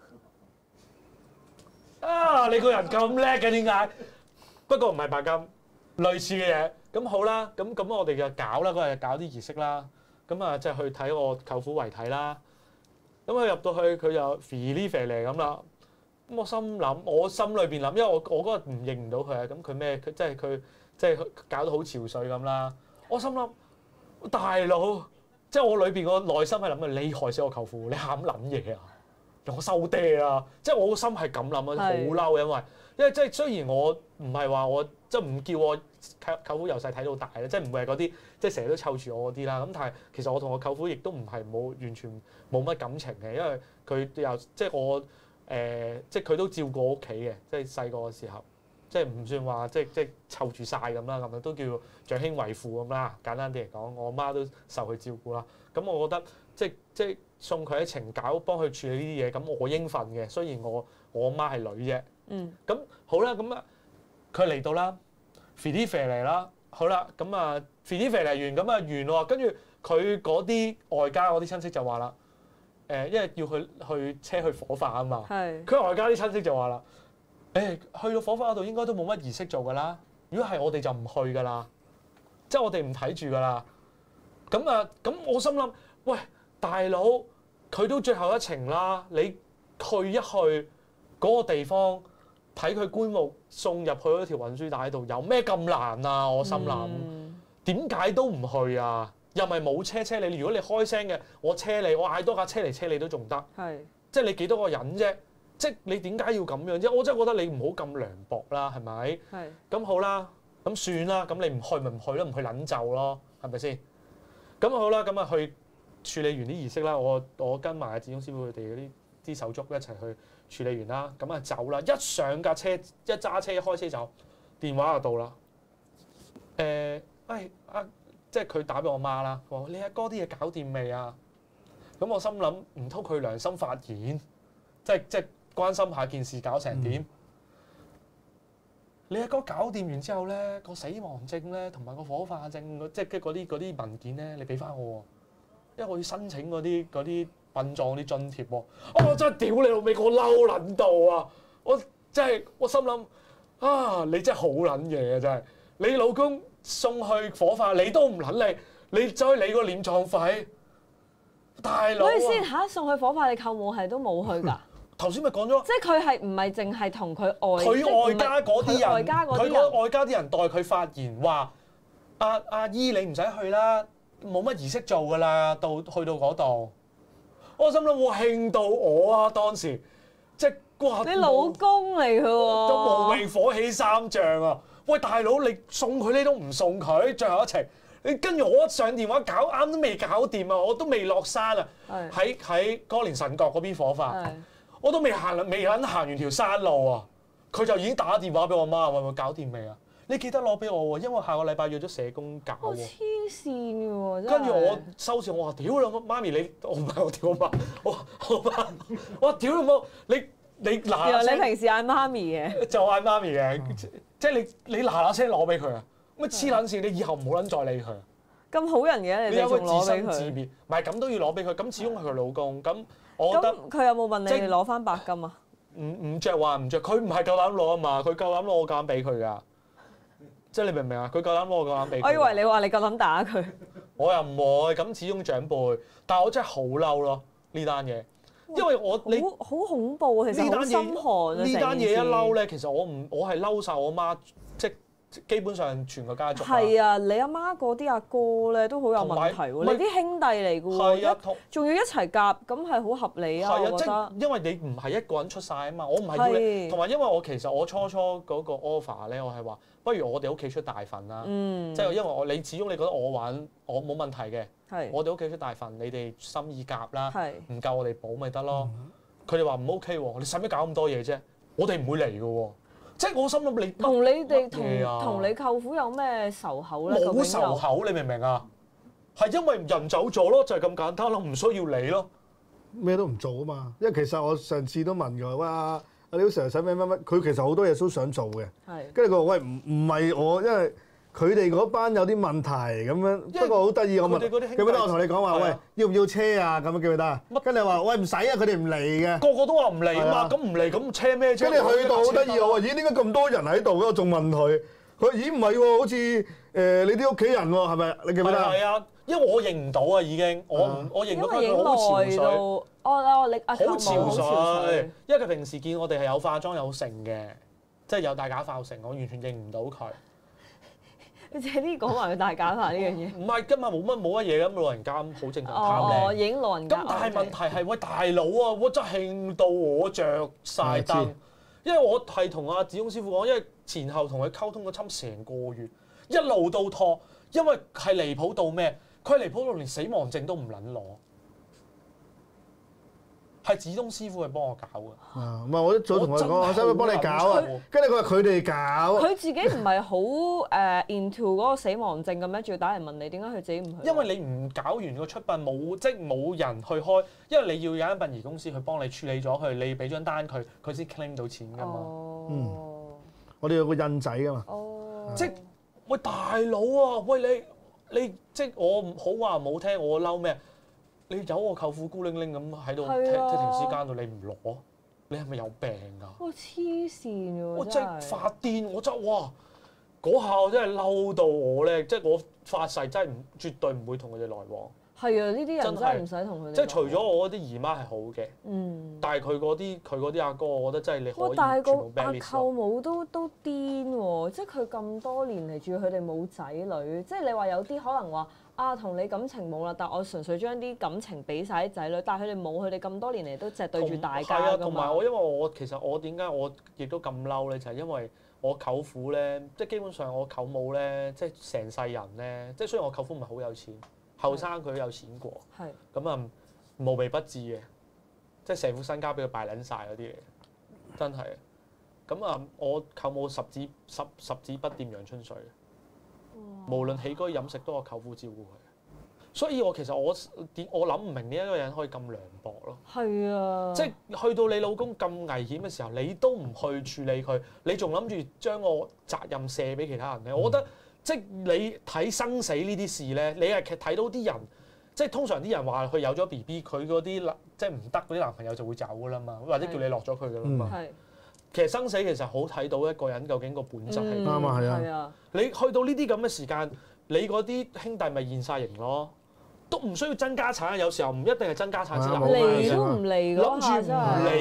你個人咁叻嘅點解？不過唔係白金，類似嘅嘢。咁好啦，咁我哋就搞啦，嗰日搞啲儀式啦，咁啊即係去睇我舅父遺體啦。咁佢入到去，佢就肥哩肥嚟咁啦。咁我心裏邊諗，因為我嗰日唔認唔到佢啊。咁佢咩？佢即係搞到好憔悴咁啦。我心諗大佬，即係我裏邊個內心係諗啊，你害死我舅父，你喊撚嘢啊！我收爹啊！即係我個心係咁諗啊，好嬲，因為即係雖然我唔係話我即係唔叫我舅父由細睇到大咧，即係唔會係嗰啲即係成日都湊住我嗰啲啦。咁但係其實我同我舅父亦都唔係完全冇乜感情嘅，因為佢又即係我即係佢都照顧我屋企嘅，即係細個嘅時候，即係唔算話即係湊住晒咁啦，咁樣都叫長兄為父咁啦。簡單啲嚟講，我媽都受佢照顧啦。咁我覺得即係送佢喺情搞幫佢處理呢啲嘢，咁我應份嘅。雖然我媽係女啫。咁好啦，咁啊佢嚟到啦，肥啲肥嚟啦，好啦，咁啊肥啲肥嚟完，咁啊完喎，跟住佢嗰啲外家嗰啲親戚就話啦，因為要去車去火化啊嘛，佢外家啲親戚就話啦，去到火化嗰度應該都冇乜儀式做㗎啦，如果係我哋就唔去㗎啦，即係我哋唔睇住㗎啦，咁我心諗，喂大佬，佢都最後一程啦，你去一去嗰個地方。睇佢棺木送入去嗰條運輸帶度，有咩咁難啊？我心諗點解都唔去啊？又咪冇車你？如果你開聲嘅，我車你，我嗌多架車嚟車你都仲得。即係你幾多個人啫？即係你點解要咁樣啫？我真係覺得你唔好咁涼薄啦，係咪？咁好啦，咁算啦，咁你唔去咪唔去咯，唔去撚就咯，係咪先？咁好啦，咁啊去處理完啲儀式啦，我跟埋阿志忠師傅佢哋啲手足一齊去。處理完啦，咁啊走啦！一上架車，一揸車，一開車走，電話就到啦。即係佢打俾我媽啦，話你阿哥啲嘢搞掂未啊？咁我心諗唔通佢良心發現，即係關心下件事搞成點？你阿哥搞掂完之後咧，個死亡證咧同埋個火化證，即係嗰啲文件咧，你俾翻我喎，因為我要申請嗰啲。殯葬啲津貼喎，我真係屌你老味，我嬲撚到啊！我心諗你真係好撚嘢啊！真係，你老公送去火化，你都唔撚你再理個殮葬費，大佬啊！先送去火化，你舅母係都冇去㗎？ 頭先咪講咗， 即係佢係唔係淨係同佢外家嗰啲人，佢嗰外家啲人代佢發言話：阿姨你唔使去啦，冇乜儀式做㗎啦，去到嗰度。我心諗哇興到我啊！當時即係哇， 你老公嚟㗎喎， 都無名火起三丈啊！喂大佬，你送佢你都唔送佢，最後一程。你跟住我一上電話搞啱都未搞掂啊！我都未落山啊，喺歌連臣角嗰邊火化，我都未行完條山路啊，佢就已經打電話俾我媽話：搞掂未啊？你記得攞俾我喎，因為下個禮拜約咗社工搞喎。 黐線嘅喎，真係。跟住我收線，我話：屌你媽咪你，我唔係我屌我媽，我媽，我話屌你媽你嗱， 原來你平時嗌媽咪嘅， 就嗌媽咪嘅，即係你嗱嗱聲攞俾佢啊！乜黐撚線，你以後唔好撚再理佢。 咁好人嘅，你仲攞俾佢？ 自滅，唔係咁都要攞俾佢。咁始終係佢老公，咁我覺得。 咁佢有冇問你哋攞翻白金啊？ 唔著話唔著，佢唔係夠膽攞啊嘛，佢夠膽攞我夠膽俾佢㗎。即係你明唔明啊？佢夠膽攞我夠膽俾佢。 我以為你話你夠膽打佢。 我又唔會，咁始終長輩，但係我真係好嬲咯呢單嘢，因為你好恐怖啊，其實好心寒啊。 呢單嘢一嬲咧，其實我係嬲晒我媽，即基本上全個家族。 係啊，你阿媽嗰啲阿哥咧都好有問題喎，你啲兄弟嚟㗎喎，仲要一齊夾，咁係好合理啊，我覺得。 因為你唔係一個人出晒啊嘛，我唔係要你，同埋因為其實我初嗰個 offer 咧，我係話不如我哋屋企出大份啦，即係因為你始終你覺得我玩我冇問題嘅，我哋屋企出大份，你哋心意夾啦，唔夠我哋補咪得咯。佢哋話唔 OK 喎，你使乜搞咁多嘢啫？我哋唔會嚟㗎喎。即係我心諗你同你哋同你舅父有咩仇口咧？ 冇仇口，你明唔明啊？係因為人走咗咯，就係咁簡單咯，唔需要你咯。 咩都唔做啊嘛，因為其實我上次都問佢，哇，阿廖 Sir 使咩乜乜，佢其實好多嘢都想做嘅。係。跟住佢話：喂，唔係我，因為佢哋嗰班有啲問題咁樣。不過好得意，我問記唔記得我同你講話，喂，要唔要車啊？咁樣記唔記得啊？跟住話：喂，唔使啊，佢哋唔嚟嘅。 個個都話唔嚟啊嘛，咁唔嚟咁車咩車？ 跟住去到好得意，我話：咦，點解咁多人喺度嘅？我仲問佢，佢咦唔係喎，好似你啲屋企人喎，係咪？你記唔記得？ 係啊，因為我認唔到啊，已經我認到佢好潮水。好潮水，因為佢平時見我哋係有化妝有成嘅，即係有戴假髮成，我完全認唔到佢。 你借啲講埋佢戴假髮呢樣嘢。 唔係，今日冇乜嘢咁，老人家好正常貪靚。 哦，已經老人家。 咁但係問題係，喂大佬啊，我真係興到我着晒燈，因為我係同阿子聰師傅講，因為前後同佢溝通咗差唔多成個月，一路都拖，因為係離譜到咩？佢離譜到連死亡證都唔撚攞。係子東師傅係幫我搞嘅。 唔係我一早同佢講，我使唔使幫你搞啊？跟住佢話佢哋搞。 佢自己唔係好into 嗰個死亡證咁樣，仲要打嚟問你點解佢自己唔去？ 因為你唔搞完個出殯冇人去開，因為你要有一間殯儀公司去幫你處理咗佢，你要俾張單佢，佢先 claim 到錢㗎嘛。 我哋有個印仔㗎嘛。 即喂大佬啊，喂你即我好話唔好聽，我嬲咩？你有我舅父孤零零咁喺度踢條絲間度，你唔攞，你係咪有病㗎？ 哇黐線喎！ 我真係發癲，我真係哇嗰下我真係嬲到我咧，即係我發誓真係絕對唔會同佢哋來往。 係啊，呢啲人真係唔使同佢哋。 即係除咗我嗰啲姨媽係好嘅，但係佢嗰啲阿哥，我覺得真係你可以但係全部 ban 阿舅母都癲喎，即係佢咁多年嚟住，佢哋冇仔女，即係你話有啲可能話。同你感情冇啦，但我純粹將啲感情俾晒啲仔女，但係佢哋冇，佢哋咁多年嚟都隻對住大家㗎嘛。係啊， 同埋因為我其實我點解我亦都咁嬲咧？就係因為我舅父咧，即係基本上我舅母咧，即係成世人咧，即係雖然我舅父唔係好有錢，後生佢有錢過，咁啊無微不至嘅，即係成副身家俾佢敗撚晒嗰啲嚟，真係。咁啊，我舅母十指不沾陽春水。無論起居飲食都我舅父照顧佢，所以其實我諗唔明呢一個人可以咁涼薄咯。係啊，即係去到你老公咁危險嘅時候，你都唔去處理佢，你仲諗住將個責任卸俾其他人咧？我覺得即係你睇生死呢啲事咧，你係睇到啲人，即係通常啲人話佢有咗 BB，佢嗰啲即係唔得嗰啲男朋友就會走㗎啦嘛，或者叫你落咗佢㗎啦嘛。其實生死其實好睇到一個人究竟個本質係點。 啱啊，係啊。 你去到呢啲咁嘅時間，你嗰啲兄弟咪現晒形咯，都唔需要爭家產。有時候唔一定係爭家產先難。 嚟都唔嚟嗰下真係。 諗住唔理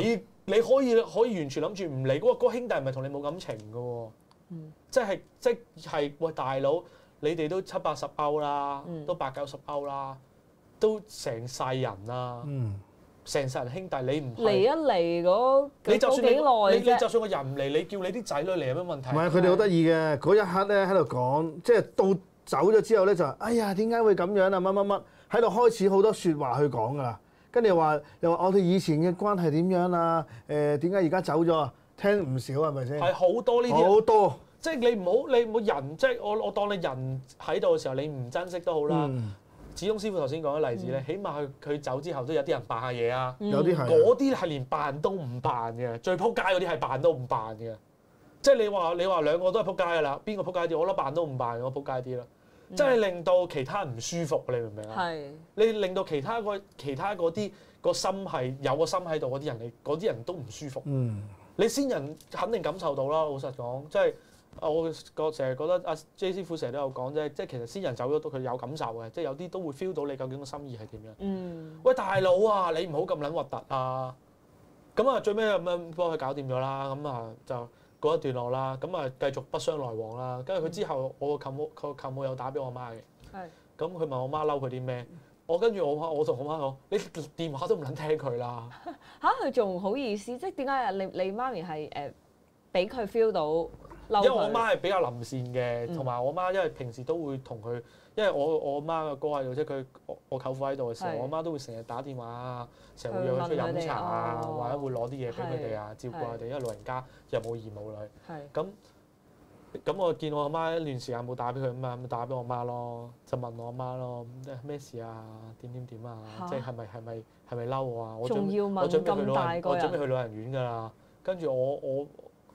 你可以完全諗住唔理嗰個兄弟，唔係同你冇感情嘅喎。即係喂大佬，你哋都70-80歐啦，都80-90歐啦，都成世人啦。成世人兄弟，你唔嚟一嚟嗰幾耐你就算個人唔嚟，你叫你啲仔女嚟有咩問題？ 唔係佢哋好得意嘅，嗰一刻咧喺度講，即係到走咗之後咧就哎呀點解會咁樣啊乜喺度開始好多説話去講㗎啦。跟住又話我哋以前嘅關係點樣啊？點解而家走咗啊？聽唔少係咪先？ 係好多呢啲。好多。即係你唔好人，即係我當你人喺度嘅時候，你唔珍惜都好啦。子東師傅頭先講嘅例子咧，起碼佢走之後都有啲人扮下嘢啊。 有啲係。 嗰啲係連扮都唔扮嘅，最撲街嗰啲係扮都唔扮嘅。即係你話兩個都係撲街㗎啦，邊個撲街啲？我覺得扮都唔扮，我撲街啲啦。即係令到其他人唔舒服，你明唔明啊？係。你令到其他嗰啲個心係有個心喺度嗰啲人都唔舒服。你先人肯定感受到啦，老實講，即係。我成日覺得阿 J 師傅成日都有講啫，即係其實先人走咗都佢有感受嘅，即係有啲都會 feel 到你究竟個心意係點樣。喂大佬啊，你唔好咁撚核突啊！咁啊最尾咁樣幫佢搞掂咗啦，咁啊就告一段落啦，咁啊繼續不相來往啦。跟住佢之後，我個舅母有打俾我媽嘅。係。咁佢問我媽嬲佢啲咩？跟住我同我媽講：你電話都唔撚聽佢啦。 嚇佢仲好意思，即係點解你媽咪係俾佢 feel 到？ 因為我媽係比較臨線嘅，同埋我媽因為平時都會同佢，因為我媽個哥喺度，即係我舅父喺度嘅時候，我媽都會成日打電話啊，成日會約佢出去飲茶啊，或者會攞啲嘢俾佢哋啊，照顧佢哋，因為老人家又冇兒冇女。咁我見我阿媽一段時間冇打俾佢啊嘛，咁打俾我媽咯，就問我阿媽咯，咩事啊？點啊？即係係咪嬲我啊？我準備去老人院㗎啦，跟住我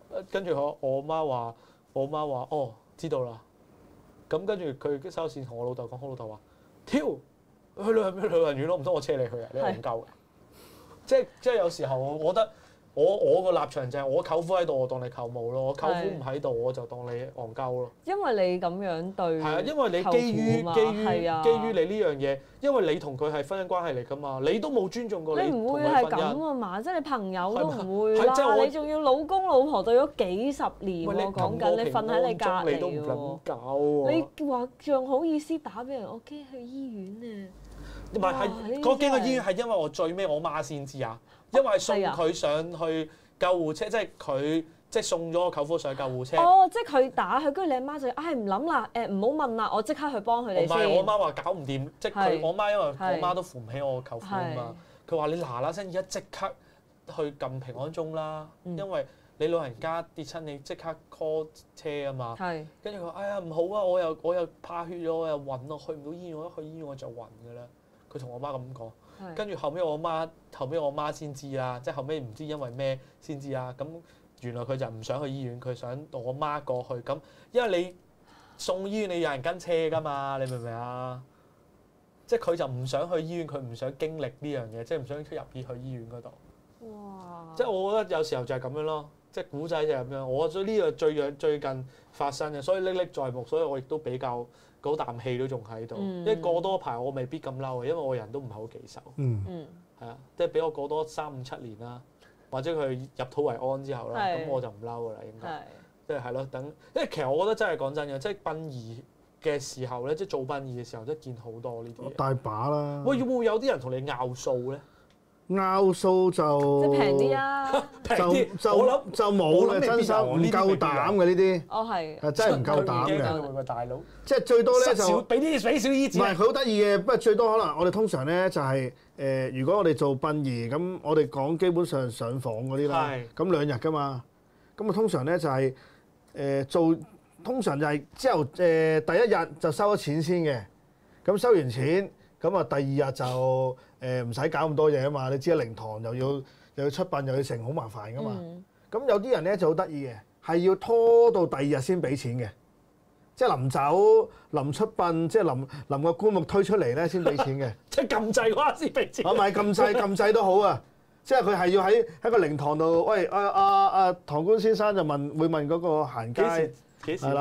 媽話哦知道啦，咁跟住佢收線同我老豆講，我老豆話跳去老人院咯，唔通我車你去啊？你戇鳩㗎？即係有時候我覺得我個立場就係我舅父喺度，我當你舅母咯；我舅父唔喺度，我就當你戇鳩咯。 因為你咁樣對，係啊，因為你基於你呢樣嘢，因為你同佢係婚姻關係嚟㗎嘛，你都冇尊重過你同佢婚姻。 你唔會係咁啊嘛，即係你朋友都唔會啦，你仲要老公老婆對咗幾十年喎，講緊你瞓喺你隔離喎， 你都唔撚搞喎。 你話仲好意思打俾人？我驚去醫院啊！ 唔係嗰幾個醫院係因為我最尾我媽先知啊，因為送佢上去救護車，即係佢即係送咗我舅父上救護車。 哦，即係佢打佢，跟住你阿媽就唔諗啦，唔好問啦，我即刻去幫佢哋先。 唔係我媽話搞唔掂，即係佢我媽因為我媽都扶唔起我舅父啊嘛，佢話你嗱嗱聲而家即刻去撳平安鐘啦，因為你老人家跌親你即刻 call 車啊嘛。跟住佢話哎呀唔好啊，我又怕血咗，我又暈咯，去唔到醫院，我一去醫院我就暈㗎啦。佢同我媽咁講，跟住後尾我媽先知啦，即係後尾唔知因為咩先知啦。咁原來佢就唔想去醫院，佢想我媽過去。咁因為你送醫院你有人跟車㗎嘛，你明唔明啊？即係佢就唔想去醫院，佢唔想經歷呢樣嘢，即係唔想出入去醫院嗰度。哇！即係我覺得有時候就係咁樣咯，即係古仔就係咁樣。我所以呢個最近發生嘅，所以歷歷在目，所以我亦都比較。嗰啖氣都仲喺度，因為過多排我未必咁嬲嘅，因為我人都唔係好棘手。係啊，即係俾我過多3、5、7年啦，或者佢入土為安之後啦，咁我就唔嬲噶啦，應該。即係咯，等，因為其實我覺得真係講真嘅，即係殯儀嘅時候咧，即係做殯儀嘅時候，真係見好多呢啲嘢。大把啦。喂，會唔會有啲人同你拗數咧？拗數就即係平啲啊！ 就冇啦，真心唔夠膽嘅呢啲。 哦，係。 真係唔夠膽嘅。 個大佬。 即係最多咧就俾少意見。 唔係佢好得意嘅，不過最多可能我哋通常咧就係如果我哋做殯儀咁，我哋講基本上上房嗰啲啦，咁2日㗎嘛。咁啊通常咧就係通常就係之後第一日就收咗錢先嘅。咁收完錢，咁啊第2日就。唔使搞咁多嘢啊嘛！你知啦，靈堂又要出殯又要成，好麻煩噶嘛。咁有啲人咧就好得意嘅，係要拖到第2日先俾錢嘅，即係臨走、臨出殯，即係臨個棺木推出嚟咧先俾錢嘅。 即係撳掣嗰下先俾錢。 唔係撳掣都好啊！即係佢係要喺個靈堂度，喂堂官先生就會問嗰個行街幾時係啦，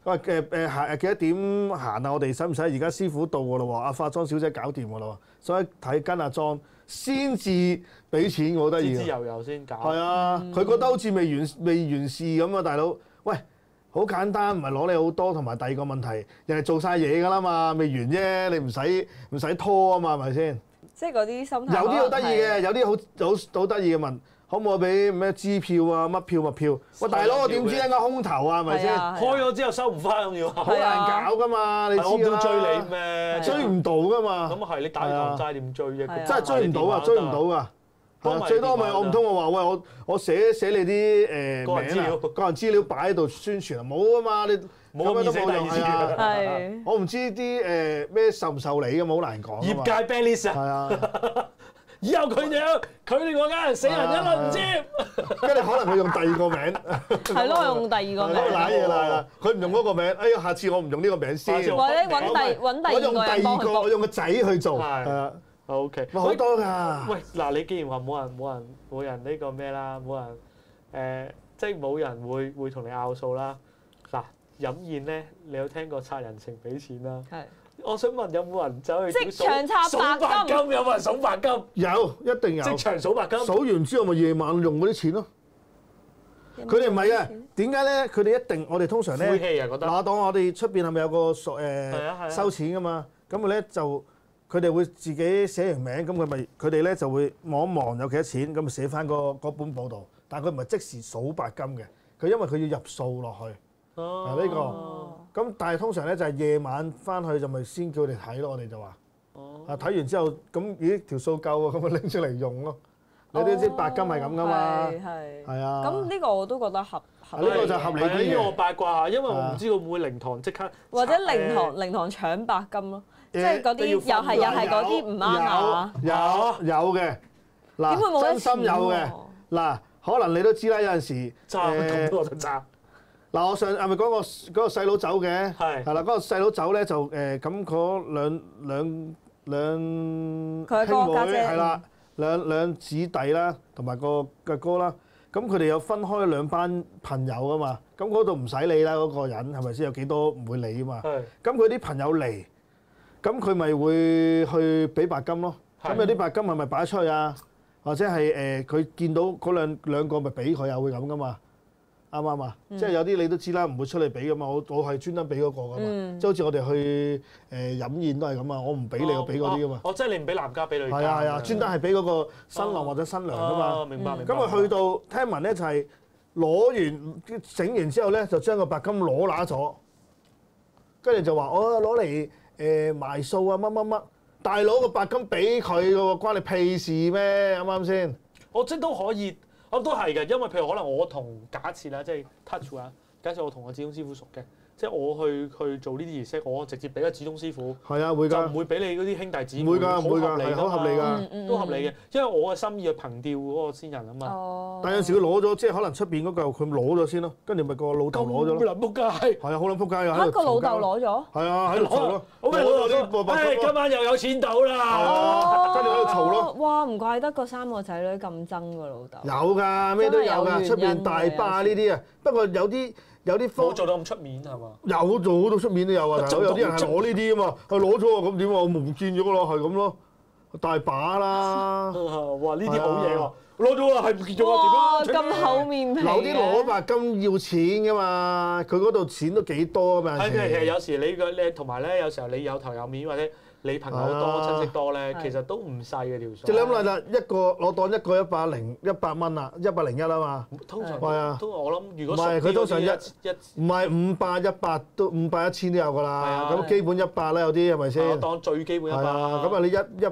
喂幾多點閒啊？我哋使唔使而家師傅到㗎咯喎？阿化妝小姐搞掂㗎咯喎，所以睇跟阿莊先至俾錢，好得意。 滋油先搞。 係啊，佢覺得好似未完事咁啊，大佬。喂，好簡單，唔係攞你好多，同埋第二個問題，人哋做晒嘢㗎啦嘛，未完啫，你唔使拖啊嘛，係咪先？ 即係嗰啲心態。 有啲好得意嘅，有啲好得意嘅問。可唔可以俾咩支票啊？乜票物票？喂，大佬，我點知一個空頭啊？係咪先？ 開咗之後收唔翻咁要。 好難搞噶嘛，你知㗎啦。 我追你咩？ 追唔到㗎嘛。 咁係你打堂齋點追啫？ 真係追唔到啊！追唔到㗎。最多咪我唔通我話喂我寫你啲個人資料， 個人資料擺喺度宣傳啊，冇啊嘛，你冇咁都冇用啊。 係。 我唔知啲咩受唔受理㗎，好難講。 業界 ban list 係啊。 以後佢哋嗰間死人一律唔知， 跟住可能佢用第二個名， 係咯，用第二個名。 賴嘢啦，佢唔用嗰個名，哎呀，下次我唔用呢個名先， 或者揾第二個人幫佢。 我用個仔去做，係啊 ，OK， 好多㗎。 喂，嗱，你既然話冇人呢個咩啦，冇人即係冇人會同你拗數啦。嗱，飲宴咧，你有聽過刷人情俾錢啦？係。我想問有冇人走去即場刷白金？ 有冇人數白金？ 有，一定有。 即場數白金。數完之後咪夜晚用嗰啲錢咯。佢哋唔係嘅，點解咧？佢哋一定，我哋通常咧， 晦氣啊覺得。 嗱，當我哋出邊係咪有個收錢㗎嘛？咁佢咧就佢哋會自己寫完名，咁佢哋咧就會望一望有幾多錢，咁咪寫翻嗰本簿度。但係佢唔係即時數白金嘅，佢因為佢要入數落去。嗱呢個，咁但係通常咧就係夜晚翻去就咪先叫佢哋睇咯，我哋就話，睇完之後咁咦條數夠喎，咁咪拎出嚟用咯。你都知白金係咁噶嘛，係啊。 咁呢個我都覺得合呢個就合理啲嘅。 呢個我八卦，因為我唔知會唔會靈堂即刻或者靈堂搶白金咯，即係嗰啲又係嗰啲唔啱啊。 有嘅，嗱真心有嘅，嗱可能你都知啦，有陣時咁多就爭。 嗱，我上係咪嗰個細佬走嘅？係啦，嗰個細佬走咧就咁嗰兩兄妹係啦，兩子弟啦，同埋個哥啦，咁佢哋有分開兩班朋友噶嘛，咁嗰度唔使理啦，嗰個人係咪先有幾多唔會理啊嘛？咁佢啲朋友嚟，咁佢咪會去俾白金咯？咁有啲白金係咪擺出去啊？或者係佢見到嗰兩個咪俾佢啊？會咁噶嘛？啱唔啱啊？即係有啲你都知啦，唔會出嚟俾噶嘛。我係專登俾嗰個噶嘛。即係好似我哋去飲宴都係咁啊。我唔俾你，我俾嗰啲噶嘛。 即係你唔俾男家俾女家。 係啊，專登係俾嗰個新郎或者新娘噶嘛。 明白。 咁啊去到聽聞咧就係攞完整完之後咧，就將個白金攞揦咗，跟住就話我攞嚟埋數啊乜乜乜。大佬個白金俾佢噶喎，關你屁事咩？啱唔啱先？ 我即都可以。我都係嘅，因為譬如可能我同假設啦，即係 touch 啊，假設我同個子東師傅熟嘅，即係我去做呢啲儀式，我直接俾個子東師傅， 係啊會㗎， 就唔會俾你嗰啲兄弟姊妹， 唔會㗎， 好合理㗎， 好合理㗎， 都合理嘅，因為我嘅心意去憑吊嗰個先人啊嘛。 哦。 但有時佢攞咗，即係可能出邊嗰嚿佢攞咗先咯，跟住咪個老豆攞咗咯。 咁撚仆街。係啊，好撚仆街㗎。 個老豆攞咗。 係啊，喺度嘈咯。 好嘅，老豆啲今晚又有錢到啦。 跟住喺度嘈咯。 哇！唔怪得個三個仔女咁憎個老豆。 有㗎，咩都有㗎，出邊大霸呢啲啊。不過有啲冇做到咁出面係嘛？ 有做到出面都有啊，有啲人係攞呢啲啊嘛，係攞咗喎，咁點啊？我唔見咗咯，係咁咯，大把啦。 哇！呢啲好嘢喎，攞咗啊，係唔見咗啊？ 哇！咁厚面皮。 有啲攞白金要錢㗎嘛，佢嗰度錢都幾多㗎嘛。 係其實有時你同埋咧，有時候你有頭有面或者你朋友多親戚多咧，其實都唔細嘅條數。 即係你諗啦，我當一個100蚊啦，101啊嘛。 通常係啊， 我諗如果唔係佢通常唔係500、100都500、1000都有㗎啦。咁基本100啦，有啲係咪先？ 我當最基本100。 咁啊，你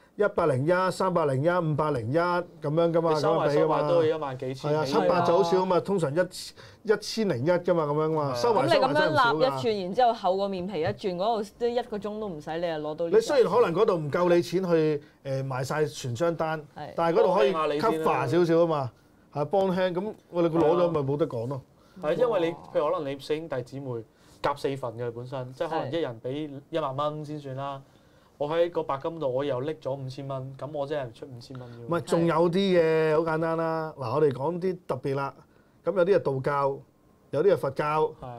101、301、501咁樣㗎嘛，咁樣俾㗎嘛。 都要1萬幾千。 係啊，700就好少啊嘛，通常1001㗎嘛，咁樣嘛。 咁你咁樣立一轉，然之後厚個面皮一轉，嗰度都1個鐘都唔使，你就攞到。 你雖然可能嗰度唔夠你錢去賣晒全張單，但係嗰度可以 cover 少少啊嘛，係幫輕。咁我哋佢攞咗咪冇得講咯。 係因為你譬如可能你4兄弟姊妹夾4份嘅本身，即係可能一人俾1萬蚊先算啦。我喺個白金度，我又拎咗5000蚊，咁我真係出5000蚊嘅。 唔係，仲有啲嘅，好簡單啦。嗱，我哋講啲特別啦。咁有啲係道教，有啲係佛教，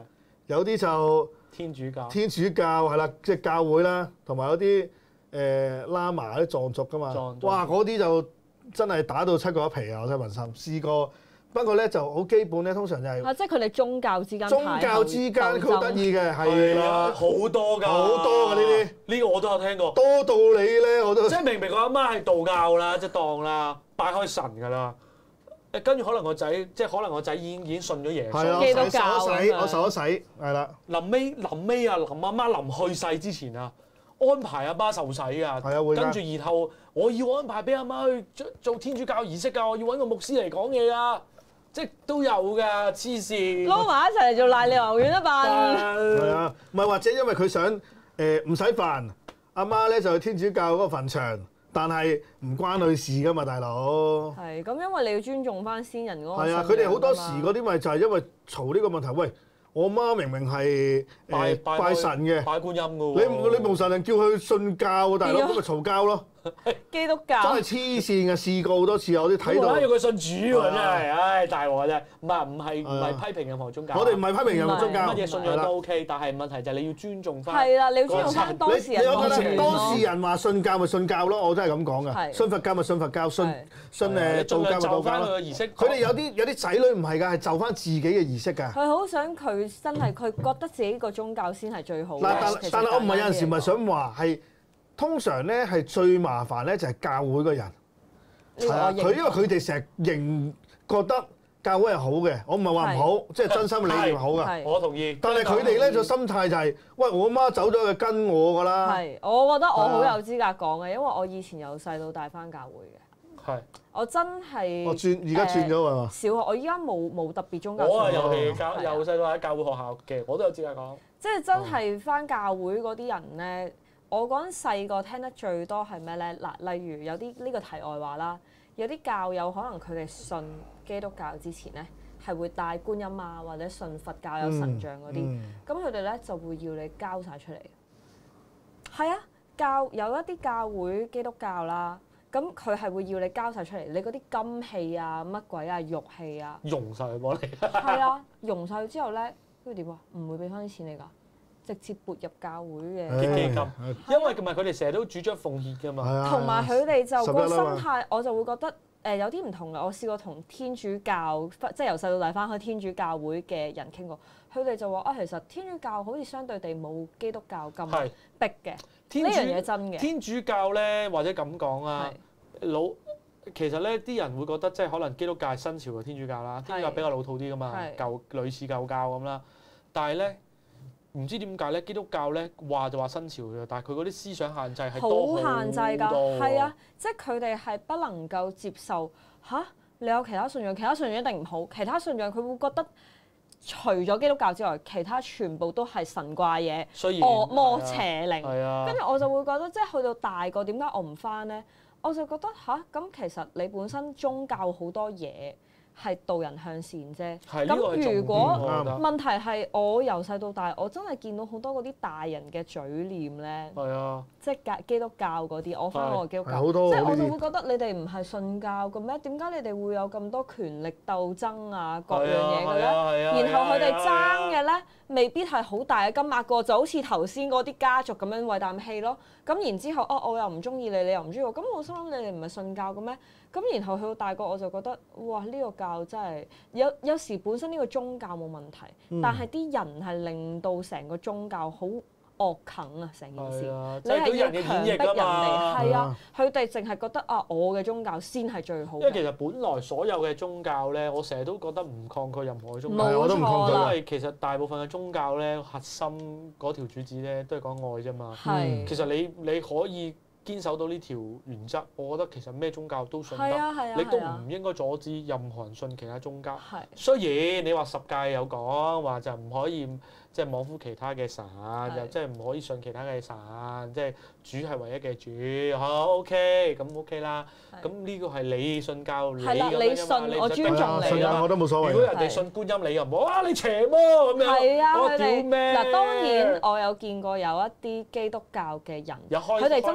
有啲就天主教係啦，即係教會啦，同埋有啲喇嘛啲藏族噶嘛，哇嗰啲就真係打到七個一皮啊！我真係問心試過。不過咧就好基本咧，通常就係即係佢哋宗教之間佢好得意嘅，係啦， 好多㗎呢啲。 呢個我都有聽過， 多到你咧我都。 即係明明我阿媽係道教啦，即係當啦，拜開神㗎啦。跟住可能我仔已經信咗耶穌， 基督教我受咗洗，係啦。 臨尾啊，臨阿媽臨去世之前啊，安排阿媽受洗啊，跟住然後我要安排俾阿媽去做天主教儀式㗎，我要揾個牧師嚟講嘢啊。即係都有㗎，黐線撈埋一齊嚟做瀨尿牛丸一笨。 係啊，唔係或者因為佢想唔使煩，阿媽咧就去天主教嗰個墳場，但係唔關佢事㗎嘛，大佬。 係咁，因為你要尊重翻先人嗰個。 係啊，佢哋好多時嗰啲咪就係因為嘈呢個問題。喂，我媽明明係拜神嘅， 拜觀音㗎喎。 你無神人叫佢信教，大佬咁咪嘈交咯。 基督教真係黐線嘅，試過好多次，我都睇到。 要佢信主喎，真係，唉大鑊啊真係。唔係批評任何宗教。 我哋唔係批評任何宗教， 乜嘢信仰都 OK，但係問題就係你要尊重翻。 係啦，你要尊重翻當事人。 當事人話信教咪信教咯，我真係咁講㗎。信佛教咪信佛教，信道教咪道教咯。佢哋有啲仔女唔係㗎，係就翻自己嘅儀式㗎。 佢好想佢真係佢覺得自己個宗教先係最好。 但係我唔係有陣時咪想話係。通常咧係最麻煩咧就係教會個人，係啊，因為佢哋成日覺得教會係好嘅，我唔係話唔好，即係真心理念好㗎。 我同意。 但係佢哋咧個心態就係，喂，我媽走咗就跟我㗎啦。 係，我覺得我好有資格講嘅，因為我以前由細到大返教會嘅。係。我真係。 而家轉咗喎。 小學我依家冇特別宗教。 我係由細到大喺教會學校嘅，我都有資格講。 即係真係返教會嗰啲人咧。我嗰陣細個聽得最多係咩咧？嗱，例如有啲呢個題外話啦，有啲教友可能佢哋信基督教之前咧，係會帶觀音啊，或者信佛教有神像嗰啲，咁佢哋咧就會要你交晒出嚟。係啊，有一啲教會基督教啦，咁佢係會要你交晒出嚟，你嗰啲金器啊、乜鬼啊、玉器啊， 融晒佢幫你。 係啊，融晒佢之後咧，跟住點啊？唔會俾翻啲錢你㗎。直接撥入教會嘅基金，因為佢哋成日都主張奉獻㗎嘛。 同埋佢哋就個心態，我就會覺得有啲唔同嘅。我試過同天主教，即係由細到大返去天主教會嘅人傾過，佢哋就話其實天主教好似相對地冇基督教咁逼嘅。呢樣嘢真嘅。天主教咧，或者咁講啊， 其實咧啲人會覺得即係可能基督教係新潮嘅天主教啦，天主教比較老土啲㗎嘛，類似舊教咁啦，但係咧。唔知點解咧？基督教咧話就話新潮嘅，但係佢嗰啲思想限制係多好限制㗎，係啊，即係佢哋係不能夠接受你有其他信仰，其他信仰一定唔好，其他信仰佢會覺得除咗基督教之外，其他全部都係神怪嘢、惡魔邪靈。跟住我就會覺得，即係去到大個，點解我唔返咧？我就覺得咁其實你本身宗教好多嘢。係導人向善啫。咁如果問題係我由細到大，我真係見到好多嗰啲大人嘅嘴臉咧。係啊。即係基督教嗰啲，我翻我係基督教。即係我就會覺得你哋唔係信教嘅咩？點解你哋會有咁多權力鬥爭啊各樣嘢嘅咧？然後佢哋爭嘅咧，未必係好大嘅金額個，就好似頭先嗰啲家族咁樣為啖氣咯。咁然之後，我又唔中意你，你又唔中意我，咁我心諗你哋唔係信教嘅咩？咁然後去到大個我就覺得，哇！呢個教真係有時本身呢個宗教冇問題，但係啲人係令到成個宗教好惡啃啊！成件事，你係要強迫人哋，係啊，佢哋淨係覺得我嘅宗教先係最好。因為其實本來所有嘅宗教咧，我成日都覺得唔抗拒任何嘅宗教， 冇錯啦。 因為其實大部分嘅宗教咧，核心嗰條主旨咧，都係講愛啫嘛。其實你可以堅守到呢條原則，我覺得其實咩宗教都信得，你都唔應該阻止任何人信其他宗教。雖然你話十誡有講話就唔可以即係妄呼其他嘅神，又即係唔可以信其他嘅神，即係主係唯一嘅主。好 OK，咁 OK 啦。咁呢個係你信教，你咁樣嘛， 你信我尊重你啊。我都冇所謂。 如果人哋信觀音，你又唔好哇你邪魔咁樣。 係啊，佢哋嗱當然我有見過有一啲基督教嘅人，佢哋真係好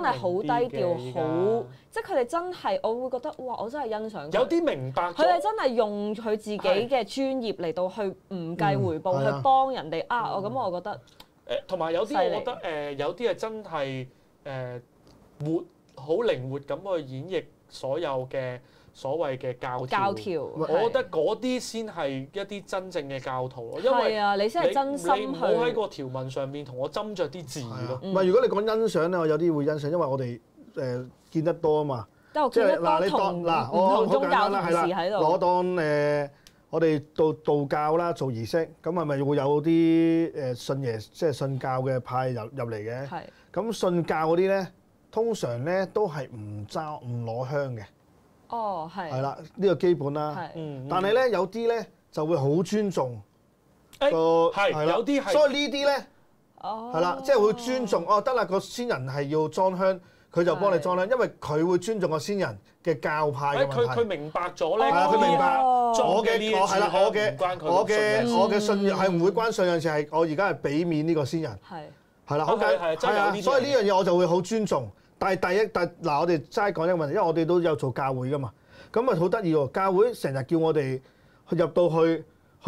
低調，好即係佢哋真係我會覺得哇！我真係欣賞佢。 有啲明白佢哋真係用佢自己嘅專業嚟到去唔計回報去幫人哋啊！我覺得同埋有啲我覺得有啲係真係好靈活咁去演繹所有嘅所謂嘅教條，我覺得嗰啲先係一啲真正嘅教徒咯，因為你先係真心你唔好喺個條文上面同我斟酌啲字咯。 唔係如果你講欣賞咧，我有啲會欣賞，因為我哋見得多啊嘛。 即係嗱，你當我好宗教同事喺度， 我當我哋道教啦做儀式，咁係咪會有啲信教嘅派入嚟嘅？係。咁信教嗰啲咧，通常咧都係唔攞香嘅。 哦，係。 係啦，呢個基本啦。係。但係咧有啲咧就會好尊重個係啦，有啲係。所以呢啲咧係啦，即係會尊重得啦，個先人係要裝香。佢就幫你裝啦，因為佢會尊重個先人嘅教派嘅問題。佢明白咗咧， 佢明白我嘅信仰係唔會關信仰事，係我而家係俾面呢個先人。係啦，好緊所以呢樣嘢我就會好尊重。但係嗱，我哋齋講一個問題，因為我哋都有做教會噶嘛，咁啊好得意喎！教會成日叫我哋入到去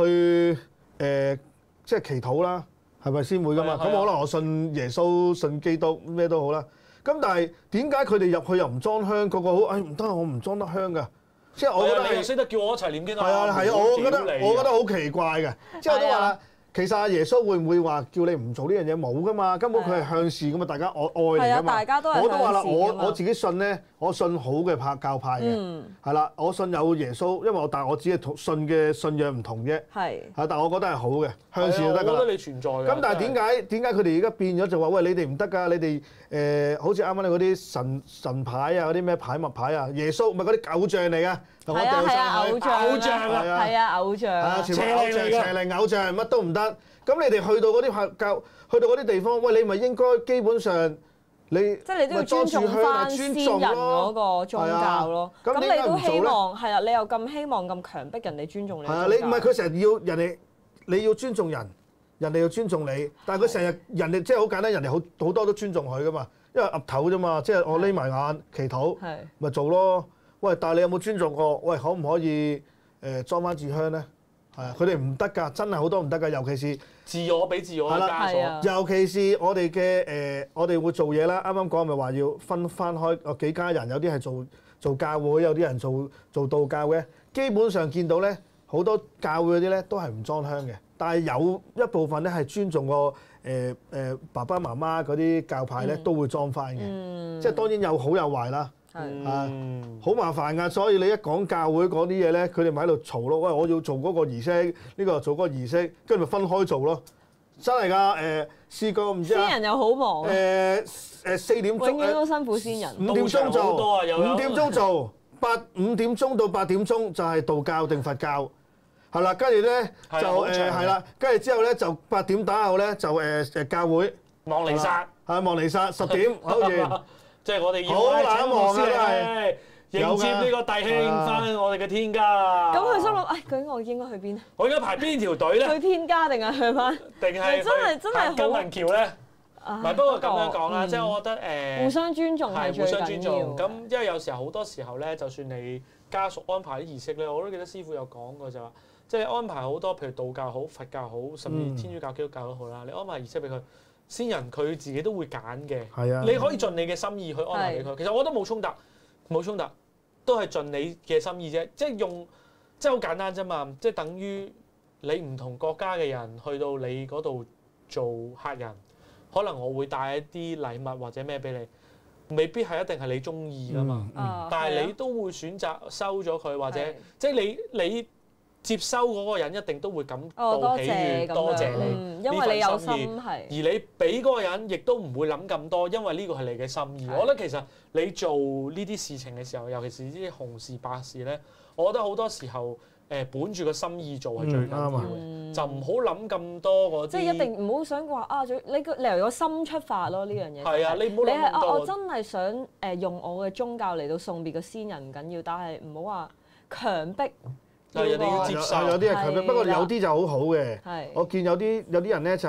即係祈禱啦，係咪先會噶嘛？咁可能我信耶穌、信基督咩都好啦。咁但係點解佢哋入去又唔裝香？個個好唔得，我唔裝得香㗎。即係我覺得你又識得叫我一齊念經啊？ 係啊，我覺得好奇怪嘅。即係我都話啦，其實阿耶穌會唔會話叫你唔做呢樣嘢？冇㗎嘛，根本佢係向善㗎嘛，大家愛嚟㗎嘛。 大家都係向善。 我都話啦，我自己信咧，我信好嘅教派嘅，係啦，我信有耶穌，因為但係我只係信嘅信仰唔同啫。係。但係我覺得係好嘅，向善就得㗎啦。 我覺得你存在㗎。 咁但係點解佢哋而家變咗就話喂，你哋唔得㗎，你哋好似啱啱你嗰啲神牌啊，嗰啲咩牌物牌啊，耶穌咪嗰啲偶像嚟㗎，同我掉上去偶像啊， 係啊偶像， 係啊全部邪靈偶像乜都唔得。咁你哋去到嗰啲去到嗰啲地方，喂你咪應該基本上你即係你都要尊重翻先人嗰個宗教咯。咁你都希望係啦，你又咁希望咁強迫人哋尊重你。係啊， 你唔係佢成日要人哋，你要尊重人。人哋要尊重你，但係佢成日人哋即係好簡單，人哋好多都尊重佢噶嘛，因為岌頭啫嘛，即係我匿埋眼祈禱，咪做咯。喂，但係你有冇尊重過？喂，可唔可以裝翻支香咧？係啊，佢哋唔得㗎，真係好多唔得㗎，尤其是自我俾自我嘅枷鎖。 尤其是我哋嘅我哋會做嘢啦。啱啱講咪話要分翻開幾家人，有啲係做教會，有啲人做道教嘅。基本上見到咧，好多教會嗰啲咧都係唔裝香嘅。但係有一部分咧係尊重個爸爸媽媽嗰啲教派咧，都會裝翻嘅。即係當然有好有壞啦。好麻煩㗎。所以你一講教會嗰啲嘢咧，佢哋咪喺度嘈咯。喂，我要做嗰個儀式，呢個做嗰個儀式，跟住咪分開做咯。真係㗎。試過唔知先人又好忙。 4點鐘永遠都辛苦先人。 5點鐘做，5點鐘做，5點鐘到8點鐘就係道教定佛教。係啦，跟住咧就係啦，跟住之後咧就8點打後咧就教會望彌撒， 係望彌撒10點好完， 即係我哋要好冷漠嘅迎接呢個弟兄翻我哋嘅天家。 咁佢心諗，究竟我應該去邊？ 我應該排邊條隊咧？ 去天家定係去翻？ 定係真係金銀橋咧？唔係，不過咁樣講啦，即係我覺得互相尊重係最緊要。 咁因為有時候好多時候咧，就算你家屬安排啲儀式咧，我都記得師傅有講過就話。即係安排好多，譬如道教好、佛教好，甚至天主教、基督教都好啦。你安排儀式俾佢，先人佢自己都會揀嘅。係啊，你可以盡你嘅心意去安排俾佢。其實我覺得冇衝突，都係盡你嘅心意啫。即係好簡單啫嘛。即係等於你唔同國家嘅人去到你嗰度做客人，可能我會帶一啲禮物或者咩俾你，未必係一定係你中意噶嘛。但係你都會選擇收咗佢，或者即係你。接收嗰個人一定都會感到喜悅，多謝你， 因為你有心係。 而你俾嗰個人亦都唔會諗咁多，因為呢個係你嘅心意。我覺得其實你做呢啲事情嘅時候，尤其是呢啲紅事白事咧，我覺得好多時候本住個心意做係最緊要嘅，就唔好諗咁多嗰啲。即係一定唔好想話你由個心出發咯，呢樣嘢。 係啊，你唔好諗咁多。 我真係想用我嘅宗教嚟到送別個先人唔緊要，但係唔好話強迫。 人哋要接受， 有啲係強迫，不過有啲就好好嘅。我見有啲人咧就係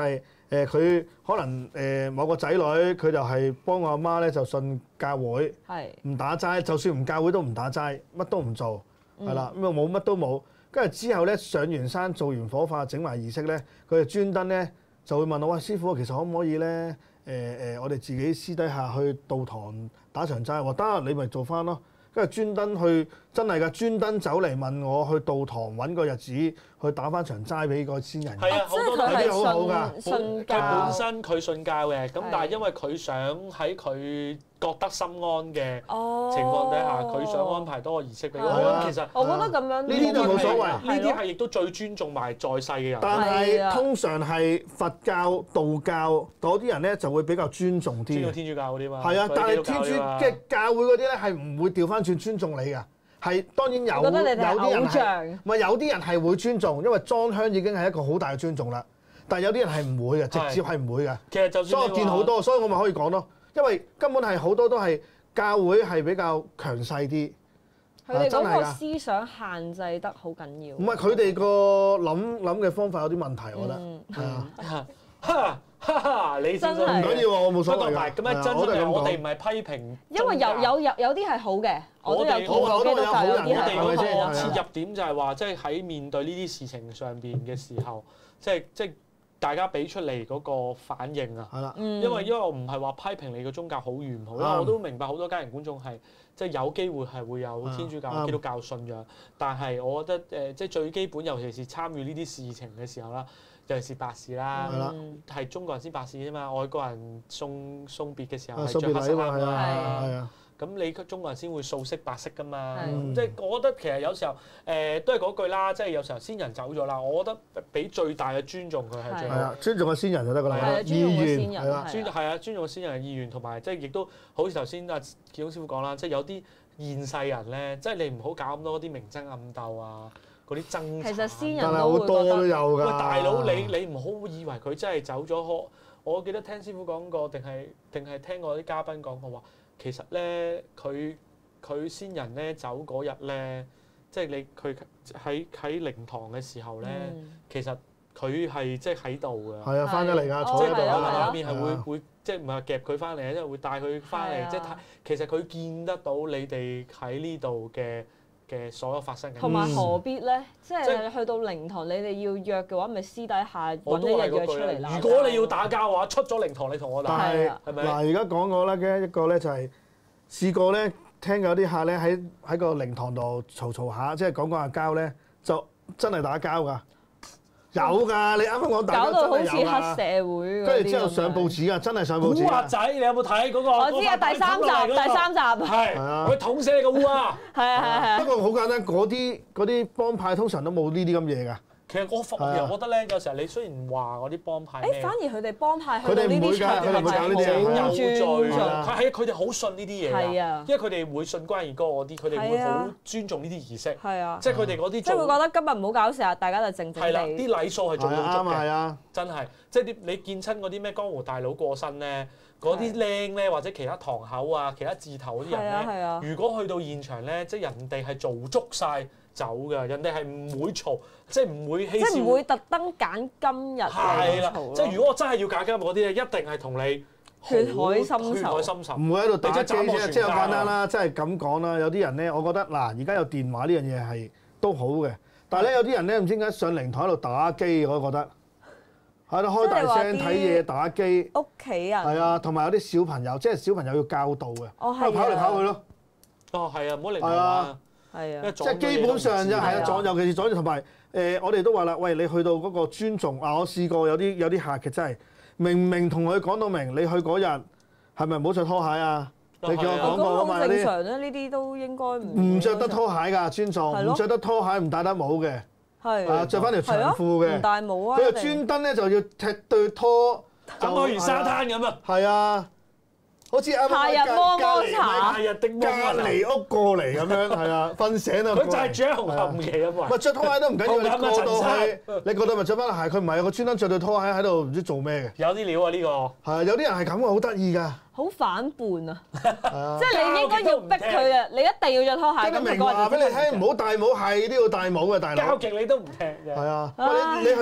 佢可能某個仔女佢就係幫我阿媽咧就信教會，唔打齋，就算唔教會都唔打齋，乜都唔做，係啦，咁啊冇乜都冇。跟住之後咧上完山做完火化整埋儀式咧，佢就專登咧就會問我：喂，師傅，其實可唔可以咧我哋自己私底下去道堂打場齋？我話得，你咪做翻咯。跟住專登去，真係㗎，專登走嚟問我去道堂揾個日子去打翻場齋俾個先人。 係啊，好多都係好好㗎。 佢本身佢信教嘅，咁但係因為佢想喺佢覺得心安嘅情況底下，佢想安排多個儀式俾我。其實我覺得咁樣呢啲都冇所謂， 呢啲係亦都最尊重埋在世嘅人。 但係通常係佛教、道教嗰啲人咧就會比較尊重啲。 尊重天主教嗰啲嘛。 係啊，但係天主嘅教會嗰啲咧係唔會調翻轉尊重你㗎。係當然有啲人係，唔係有啲人係會尊重，因為裝香已經係一個好大嘅尊重啦。但係有啲人係唔會嘅，直接係唔會嘅。 其實就算所以我見好多，所以我咪可以講咯。因為根本係好多都係教會係比較強勢啲， 佢哋嗰個思想限制得好緊要。 唔係佢哋個諗嘅方法有啲問題，我覺得係啊。 你真係唔緊要喎，我冇所謂㗎。 咁樣真係我哋唔係批評， 因為有啲係好嘅，我都有見過基督教有啲係好嘅。 我切入點就係話，即係喺面對呢啲事情上邊嘅時候，即係大家俾出嚟嗰個反應啊。 係啦， 因為我唔係話批評你個宗教好與唔好，因為我都明白好多家庭觀眾係即係有機會係會有天主教、基督教信仰，但係我覺得即係最基本，尤其是參與呢啲事情嘅時候啦。尤其是白事啦，係中國人先白事啫嘛，外國人送別嘅時候係着黑色衫啊，咁你中國人先會素色白色噶嘛，即係我覺得其實有時候都係嗰句啦，即係有時候先人走咗啦，我覺得俾最大嘅尊重佢係最好。係啊， 尊重個先人就得㗎啦， 意願係啦， 尊重個先人嘅意願，同埋即係亦都好似頭先阿建聰師傅講啦，即係有啲現世人咧，即係你唔好搞咁多啲明爭暗鬥啊。嗰啲爭其實先人但係好多都有㗎。 喂，大佬你唔好以為佢真係走咗。我記得聽師傅講過，定係聽過啲嘉賓講過話，其實咧佢先人咧走嗰日咧，即係佢喺靈堂嘅時候咧，其實佢係即係喺度㗎。係啊，翻咗嚟㗎，坐喺度啊。裏面係會即係唔係夾佢翻嚟，即係會帶佢翻嚟，即係其實佢見得到你哋喺呢度嘅所有發生嘅， 同埋何必咧？即係去到靈堂，你哋要約嘅話，咪私底下揾一日約出嚟啦。 如果你要打交嘅話，出咗靈堂你同我打，係咪？ 嗱，而家講過啦嘅一個咧就係試過咧，聽有啲客咧喺個靈堂度嘈下，即係講下交咧，就真係打交㗎。有㗎，你啱啱講打交真係有㗎。搞到好似黑社會。跟住之後上報紙啊，真係上報紙。 烏鴉仔，你有冇睇嗰個？ 我知啊，第三集。 係啊，佢捅死你個烏鴉。 係啊。 不過好簡單，嗰啲幫派通常都冇呢啲咁嘢㗎。 其實我覺得咧，有時候你雖然話嗰啲幫派反而佢哋幫派去到呢啲場合係好有尊重。 佢哋好信呢啲嘢㗎，因為佢哋會信關二哥嗰啲，佢哋會好尊重呢啲儀式。係啊，即係佢哋嗰啲。即係會覺得今日唔好搞事啊！大家就靜靜地。 係啦，啲禮數係做到足嘅。 係啊， 真係，即係你見親嗰啲咩江湖大佬過身咧，嗰啲靚咧或者其他堂口啊、其他字頭嗰啲人咧，如果去到現場咧，即係人哋係做足晒走㗎，人哋係唔會嘈，即係唔會稀少。 即係唔會特登揀今日嚟嘈。係啦， 即係如果我真係要揀今日嗰啲咧，一定係同你血海深仇。 唔會喺度打機啫，即係好簡單啦，即係咁講啦。有啲人咧，我覺得嗱，而家有電話呢樣嘢係都好嘅，但係咧有啲人咧唔知點解上靈台喺度打機，我覺得喺度開大聲睇嘢打機。 屋企人係啊，同埋有啲小朋友，即係小朋友要教導嘅，喺度跑嚟跑去咯。 哦，係啊，唔好靈台啊。 係啊， 即係基本上就係啊，尤其是阻住同埋我哋都話啦，喂，你去到嗰個尊重啊，我試過有啲客嘅真係明同佢講到明，你去嗰日係咪唔好着拖鞋啊？你叫我講過啊嘛， 咁正常咧，呢啲都應該唔着得拖鞋㗎，尊重，唔着得拖鞋唔戴得帽嘅，係啊，著翻條長褲嘅， 唔戴帽啊， 佢就專登咧就要踢對拖， 就去完沙灘咁啊， 係啊。好似啱夏日摩摩茶， 隔離屋過嚟咁樣，係啊，瞓醒啊！ 佢就係住喺紅磡嘅啊嘛。 咪着拖鞋都唔緊要，你過到去，你覺得咪着翻鞋？佢唔係，佢專登着對拖鞋喺度唔知做咩嘅。 有啲料啊呢個。係啊， 有啲人係咁嘅，好得意㗎。 好反叛啊！即係你應該要逼佢啊！你一定要着拖鞋。 跟住明話俾你聽，唔好戴帽，係都要戴帽嘅大佬。 交極你都唔聽嘅。 係啊，你去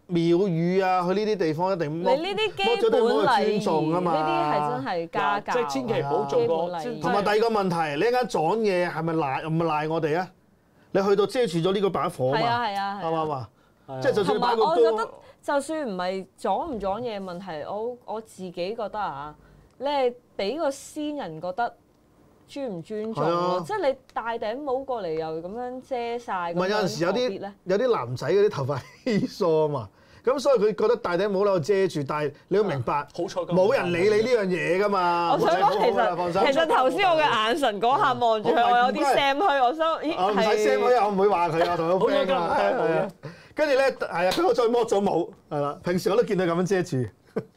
廟宇啊，去呢啲地方一定你呢啲基本禮儀，呢啲係真係家教， 即係千祈唔好做過。 同埋第二個問題，你一間撞嘢係咪賴我哋啊？你去到遮住咗呢個把火啊嘛，啱唔啱啊？即係就算擺個我覺得就算唔係撞唔撞嘢問題，我自己覺得啊，你係俾個先人覺得尊唔尊重咯，即係你戴頂帽過嚟又咁樣遮晒。唔係有陣時有啲男仔嗰啲頭髮稀疏啊嘛，咁所以佢覺得戴頂帽喺度遮住，但係你要明白，冇人理你呢樣嘢噶嘛。 我想講其實頭先我嘅眼神嗰下望住佢，我有啲 sam 虛，我想咦係。唔使 sam 虛， 我唔會話佢啊，同佢 friend 㗎。跟住咧，係啊，佢再剝咗帽，係啦。平時我都見到咁樣遮住。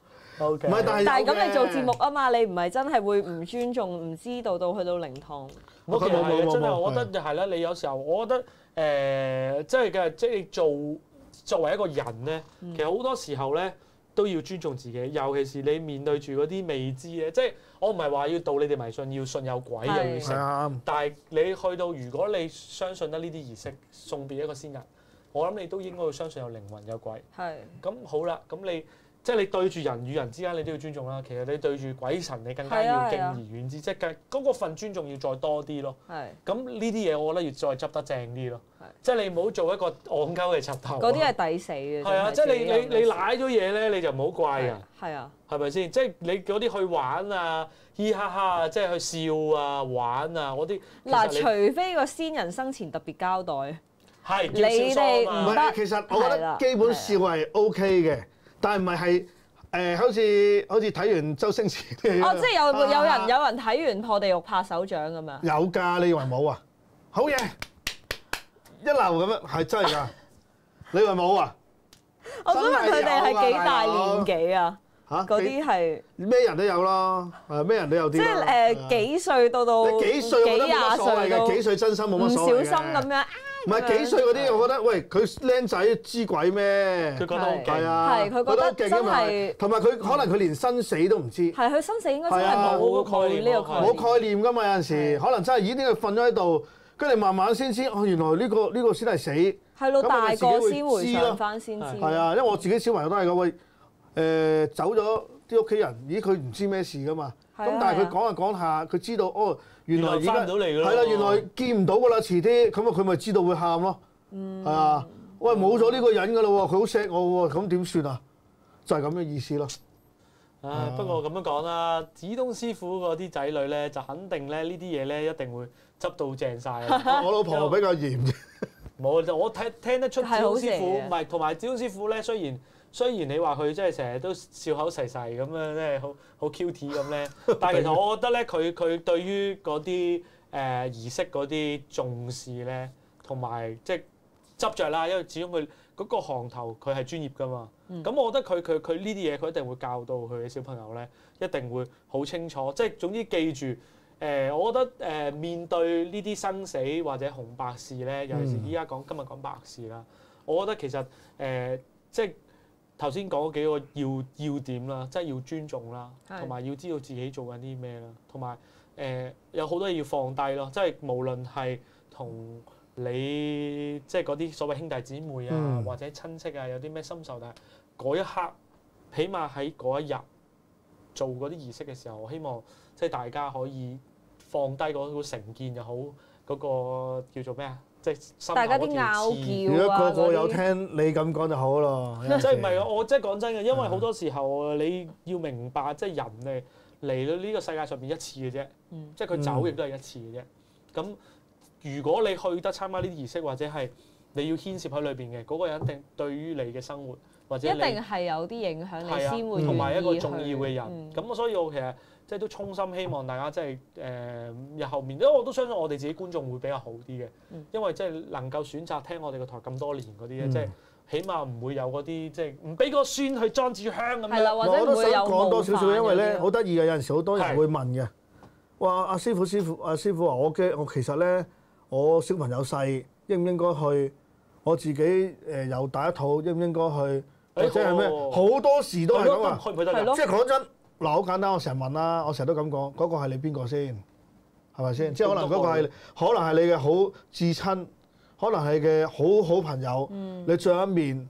OK。 唔係，但係咁，你做節目啊嘛，你唔係真係會唔尊重、唔知道到去到靈堂。 我其實係真係，我覺得就係咧。你有時候，我覺得即係嘅，即係作為一個人咧，其實好多時候咧都要尊重自己，尤其是你面對住嗰啲未知嘅，即係我唔係話要導你哋迷信，要信有鬼又要信。但係你去到，如果你相信得呢啲儀式，送別一個先人。我諗你都應該要相信有靈魂有鬼。係。咁好啦，咁你即係你對住人與人之間，你都要尊重啦。其實你對住鬼神，你更加要敬而遠之，即係嗰個份尊重要再多啲咯。係。咁呢啲嘢我覺得要再執得正啲咯。係。即係你唔好做一個戇鳩嘅插頭。嗰啲係抵死嘅。係啊，即係你賴咗嘢咧，你就唔好怪人。係啊。係咪先？即係你嗰啲去玩啊、嘻哈哈，即係去笑啊、玩啊嗰啲。嗱， 除非個先人生前特別交代。 係， 你哋唔得。 其實我覺得基本笑係 OK 嘅，但係唔係好似睇完周星馳嘅。 哦，即係有人睇完破地獄拍手掌咁樣。 有㗎，你以為冇啊？好嘢，一流咁樣，係真係㗎。你以為冇啊？ 我想問佢哋係幾大年紀啊？嗰啲係咩人都有咯，咩人都有啲。即係幾歲到幾歲我覺得冇乜所謂嘅，幾歲真心冇乜所謂嘅。唔小心咁樣。唔係幾歲嗰啲，我覺得喂佢僆仔知鬼咩？佢覺得好勁啊！係佢覺得真係，同埋佢可能佢連生死都唔知。係佢生死應該真係冇概念呢個概念。冇概念㗎嘛，有陣時可能真係已經佢瞓咗喺度，跟住慢慢先知哦，原來呢個先係死。係咯，大個先回想翻先知。係啊，因為我自己小朋友都係咁喂，走咗啲屋企人，咦佢唔知咩事㗎嘛？咁但係佢講下講下，佢知道哦。原來翻唔到嚟㗎啦，係啦，原來見唔到㗎啦，遲啲咁啊，佢咪知道會喊咯，係啊，喂冇咗呢個人㗎啦喎，佢好錫我喎，咁點算啊？就係咁嘅意思咯。 唉，不過咁樣講啦，子東師傅嗰啲仔女咧，就肯定咧呢啲嘢咧一定會執到正晒。 我老婆比較嚴啫。 冇，我聽得出子東師傅，唔係同埋子東師傅咧，雖然你話佢即係成日都笑口噬噬咁樣咧，好 cute 咁咧，但係其實我覺得咧，佢對於嗰啲儀式嗰啲重視咧，同埋即係執着啦，因為始終佢嗰個行頭佢係專業㗎嘛。咁我覺得佢呢啲嘢佢一定會教到佢嘅小朋友咧，一定會好清楚。即係總之記住，我覺得面對呢啲生死或者紅白事咧，尤其是依家今日講白事啦，我覺得其實即係。頭先講嗰幾個要點啦，即係要尊重啦，同埋要知道自己做緊啲咩啦，同埋有好多嘢要放低咯，即係無論係同你即係嗰啲所謂兄弟姊妹啊，或者親戚啊，有啲咩深仇，但係嗰一刻，起碼喺嗰一日做嗰啲儀式嘅時候，我希望即係大家可以放低嗰個成見又好，嗰個叫做咩啊？即係大家啲拗撬， 如果個個有聽你咁講就好咯。 即係唔係我即係講真嘅，因為好多時候你要明白，即係人嚟到呢個世界上邊一次嘅啫，即係佢走亦都係一次嘅啫。咁如果你去得參加呢啲儀式，或者係你要牽涉喺裏邊嘅嗰個人，一定對於你嘅生活或者一定係有啲影響，你先會同埋一個重要嘅人。咁所以我其實即係都衷心希望大家即係日後面，因為我都相信我哋自己觀眾會比較好啲嘅，因為即係能夠選擇聽我哋個台咁多年嗰啲咧，即係起碼唔會有嗰啲即係唔俾個孫去裝紙香咁樣。係啦， 或者唔會有冒犯。 我都想講多少少，因為咧好得意嘅，有陣時好多人會問嘅，話阿師傅話我其實咧我小朋友細，應唔應該去？我自己又大一肚，應唔應該去？或者係咩？好多時都係咁啊！即係講真。嗱，好簡單，我成日問啦，我成日都咁講，嗰個係你邊個先？係咪先？即係可能嗰個係你嘅好至親，可能係嘅好朋友。你最後一面，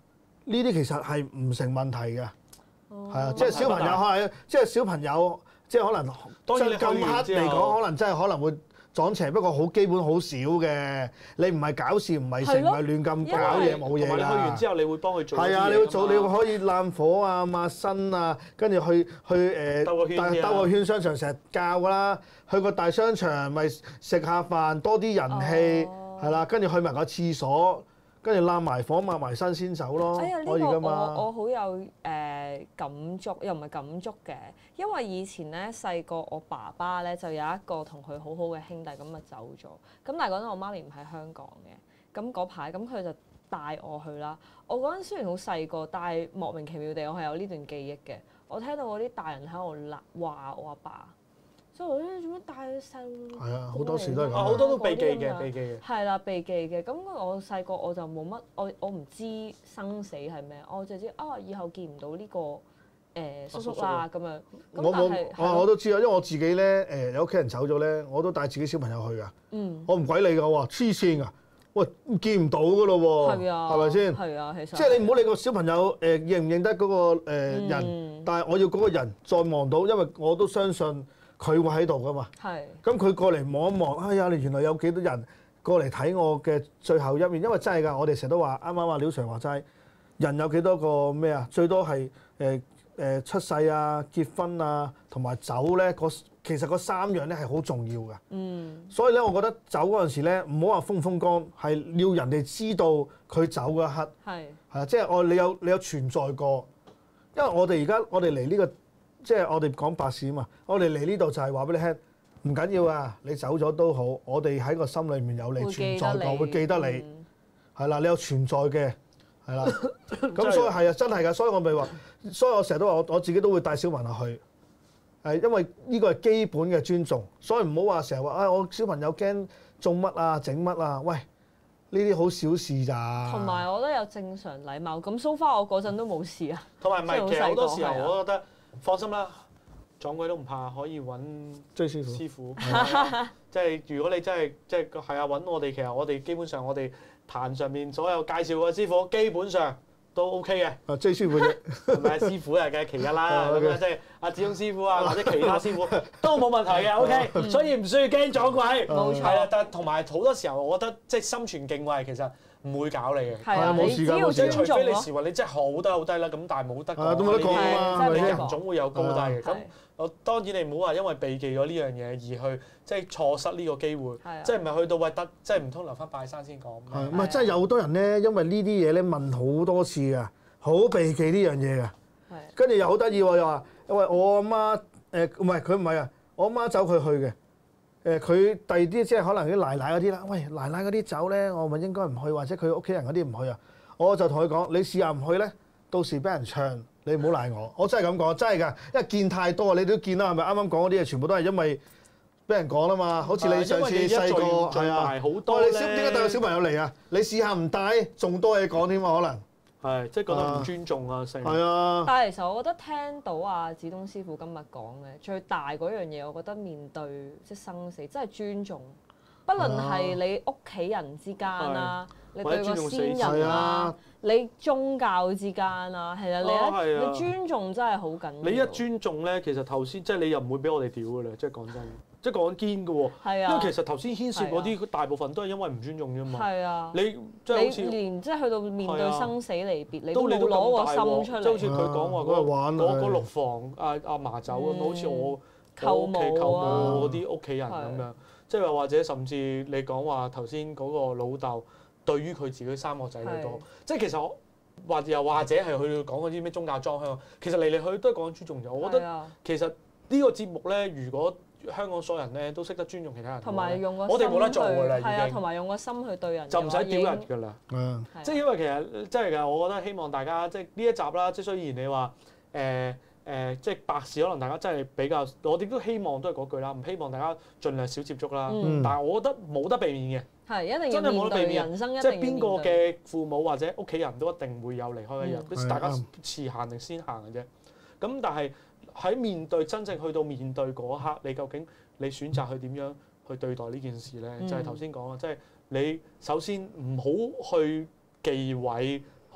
呢啲其實係唔成問題嘅，係啊，即係小朋友係，即係小朋友，即係可能當然咁黑嚟講，可能真係可能會撞邪，不過好基本好少嘅。你唔係搞事，唔係成，唔係亂咁搞嘢，冇嘢㗎。 你去完之後，你會幫佢做。 係啊，你會做，你可以攬火啊、抹身啊，跟住去兜個圈商場成日教㗎啦。去個大商場咪食下飯，多啲人氣係啦，跟住去埋個廁所。跟住攬埋火抹埋身先走咯，可以㗎嘛？ 我好有感觸，又唔係感觸嘅，因為以前咧細個我爸爸咧就有一個同佢好好嘅兄弟咁啊走咗，咁但係嗰陣我媽咪唔喺香港嘅，咁嗰排咁佢就帶我去啦。我嗰陣雖然好細個，但係莫名其妙地我係有呢段記憶嘅。我聽到嗰啲大人喺度話我阿爸。所以我咧做乜帶細路？ 係啊，好多時都係咁。 好多都避忌嘅，避忌嘅。 係啦，避忌嘅。咁我細個我就冇乜，我唔知生死係咩，我就知以後見唔到呢個叔叔啦咁樣。 我都知啊，因為我自己咧有屋企人走咗咧，我都帶自己小朋友去㗎。我唔鬼理㗎，我話黐線㗎，喂見唔到㗎咯喎，係咪先？ 係啊，其實。 即係你唔好理個小朋友認唔認得嗰個人，但係我要嗰個人再望到，因為我都相信。佢會喺度㗎嘛？係。咁佢過嚟望一望，哎呀！你原來有幾多人過嚟睇我嘅最後一面？因為真係㗎，我哋成日都話，啱啱阿廖 Sir 話齋，人有幾多個咩啊？最多係出世啊、結婚啊同埋走咧，其實嗰3樣咧係好重要㗎。所以咧，我覺得走嗰陣時咧，唔好話風唔風光，係要人哋知道佢走嗰一刻。係啊，即係你有存在過，因為我哋嚟呢個。即係我哋講白事啊嘛，我哋嚟呢度就係話俾你聽，唔緊要啊，你走咗都好，我哋喺個心裏面有你存在過，會記得你，係啦，你有存在嘅，係啦，咁所以係啊，真係㗎，所以我咪話，所以我成日都話我自己都會帶小朋友去，係因為呢個係基本嘅尊重，所以唔好話成日話我小朋友驚中乜啊、整乜啊，喂，呢啲好小事咋。同埋我覺得有正常禮貌，咁 so far 我嗰陣都冇事啊。 同埋唔係，其實好多時候我都覺得。放心啦，撞鬼都唔怕，可以揾追師傅。 即係如果你真係係啊揾我哋，其實我哋基本上我哋壇上面所有介紹嘅師傅，基本上都 OK 嘅。 追師傅啫， 唔係師傅嚟嘅其一啦。咁啊，即係阿子聰師傅啊，或者其他師傅都冇問題嘅。OK，所以唔需要驚撞鬼。 冇錯。 係啦，但同埋好多時候，我覺得即係心存敬畏，其實。唔會搞你嘅， 係啊，你只要尊重咯。 除非你時運你真係好低好低啦，咁但係冇得講。 都冇得講啊嘛， 你人總會有高低嘅。咁我當然你唔好話因為避忌咗呢樣嘢而去即係錯失呢個機會，即係唔係去到喂得，即係唔通留翻拜山先講。 唔係真係有好多人咧，因為呢啲嘢咧問好多次㗎，好避忌呢樣嘢㗎。跟住又好得意喎，又話因為我阿媽唔係佢唔係啊，我阿媽走佢去嘅。佢第二啲即係可能啲奶奶嗰啲啦，喂奶奶嗰啲走咧，我咪應該唔去，或者佢屋企人嗰啲唔去啊。我就同佢講：你試下唔去咧，到時俾人唱，你唔好賴我。我真係咁講，真係㗎，因為見太多，你都見啦，係咪啱啱講嗰啲嘢全部都係因為俾人講啦嘛。好似你上次細個係啊， 好多咧。 你點解帶個小朋友嚟啊？你試下唔帶，仲多嘢講添啊，可能。 係，即係覺得唔尊重啊，成。 係啊。 但係其實我覺得聽到阿子東師傅今日講嘅最大嗰樣嘢，我覺得面對即係生死，真係尊重，不論係你屋企人之間啦，你對個先人啦，你宗教之間啦，係啊，你尊重真係好緊要。 你一尊重咧，其實頭先即係你又唔會俾我哋屌㗎啦，即係講真。即係講堅嘅喎，因為其實頭先牽涉嗰啲大部分都係因為唔尊重啫嘛。係啊，你即係好似連即係去到面對生死離別，你都冇攞個心出嚟。 即係好似佢講話嗰六房阿嫲走咁，好似我舅母嗰啲屋企人咁樣。即係話或者甚至你講話頭先嗰個老豆對於佢自己3個仔女多，即係其實或者係去講嗰啲咩宗教裝香，其實嚟嚟去都係講尊重嘅。我覺得其實呢個節目咧，如果香港所有人咧都識得尊重其他人， 同埋用個我哋冇得做㗎啦，已經。 同埋用個心去對人， 就唔使屌人㗎啦。即係因為其實真係㗎，我覺得希望大家即係呢一集啦，即係雖然你話即係白事，可能大家真係比較，我哋都希望都係嗰句啦，唔希望大家盡量少接觸啦。但係我覺得冇得避免嘅， 係一定要面對人生，一定要面對。 即係邊個嘅父母或者屋企人都一定會有離開一日，大家遲行定先行嘅啫。咁但係喺面對真正去到面對嗰一刻，你究竟你選擇去點樣去對待呢件事咧？就係頭先講啊，即係你首先唔好去忌諱，好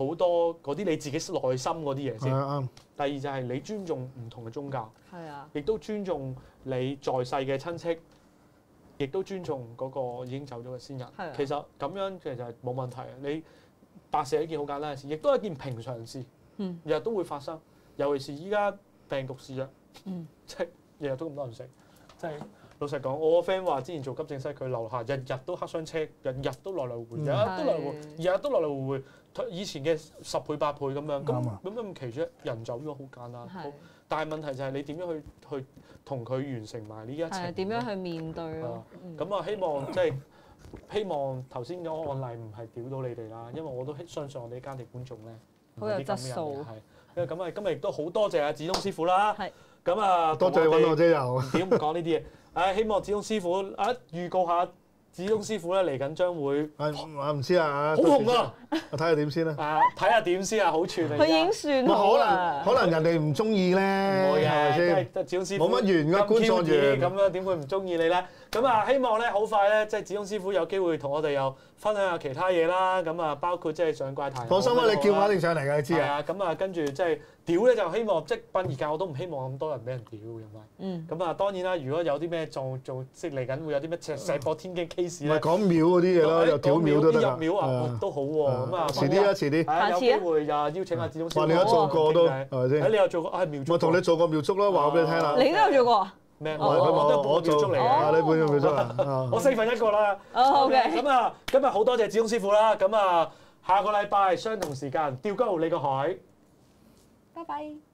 好多嗰啲你自己內心嗰啲嘢先。 啱。 第二就係你尊重唔同嘅宗教， 係啊， 亦都尊重你在世嘅親戚，亦都尊重嗰個已經走咗嘅先人。其實咁樣其實係冇問題嘅。你白事係一件好簡單嘅事，亦都係一件平常事，日日都會發生。尤其是依家病毒肆虐，即係日日都咁多人食，即係老實講，我個 friend 話之前做急症室，佢樓下日日都黑箱車，日日都來來回回，日日都來來回，日日都來來回回。以前嘅10倍8倍咁樣，咁奇啫，人走咗好簡單。但係問題就係你點樣去同佢完成埋呢一程？ 點樣去面對咯？ 咁啊，希望即係希望頭先嗰個案例唔係屌到你哋啦，因為我都相信我哋家庭觀眾咧好有質素。 係，因為咁啊，今日亦都好多謝阿子東師傅啦。係。咁啊， 多謝你揾我啫又。 點講呢啲嘢？希望子東師傅預告下。子東師傅咧嚟緊將會， 唔知啊， 好紅啊！ 我睇下點先啦。 睇下點先啊，好串嚟。 佢已經算好啦。 可能人哋唔中意咧， 唔會嘅， 係咪先？ 子東師傅冇乜緣㗎，觀眾緣咁樣點會唔中意你咧？咁啊，希望咧好快咧，即係子東師傅有機會同我哋又分享下其他嘢啦。咁啊，包括即係上怪談。 放心啦，你叫我一定上嚟㗎，你知啊。 咁啊，跟住即係屌咧，就希望即係殯儀界我都唔希望咁多人俾人屌咁啊。咁啊，當然啦，如果有啲咩做即係嚟緊會有啲咩石破天驚 case 咧， 唔係講廟嗰啲嘢咯，又屌廟都得㗎。 入廟啊，都好喎。咁啊， 遲啲啊，遲啲。 有機會又邀請阿子東師傅。 你有做過都係咪先？ 你有做過係廟祝？ 我同你做過廟祝咯，話俾你聽啦。 你都有做過？ 咩？我做廟祝嚟嘅。 你半個廟祝啊？ 我4分1個啦。 OK。 咁啊，今日好多謝子東師傅啦。咁啊，下個禮拜相同時間釣高你個海。 拜拜。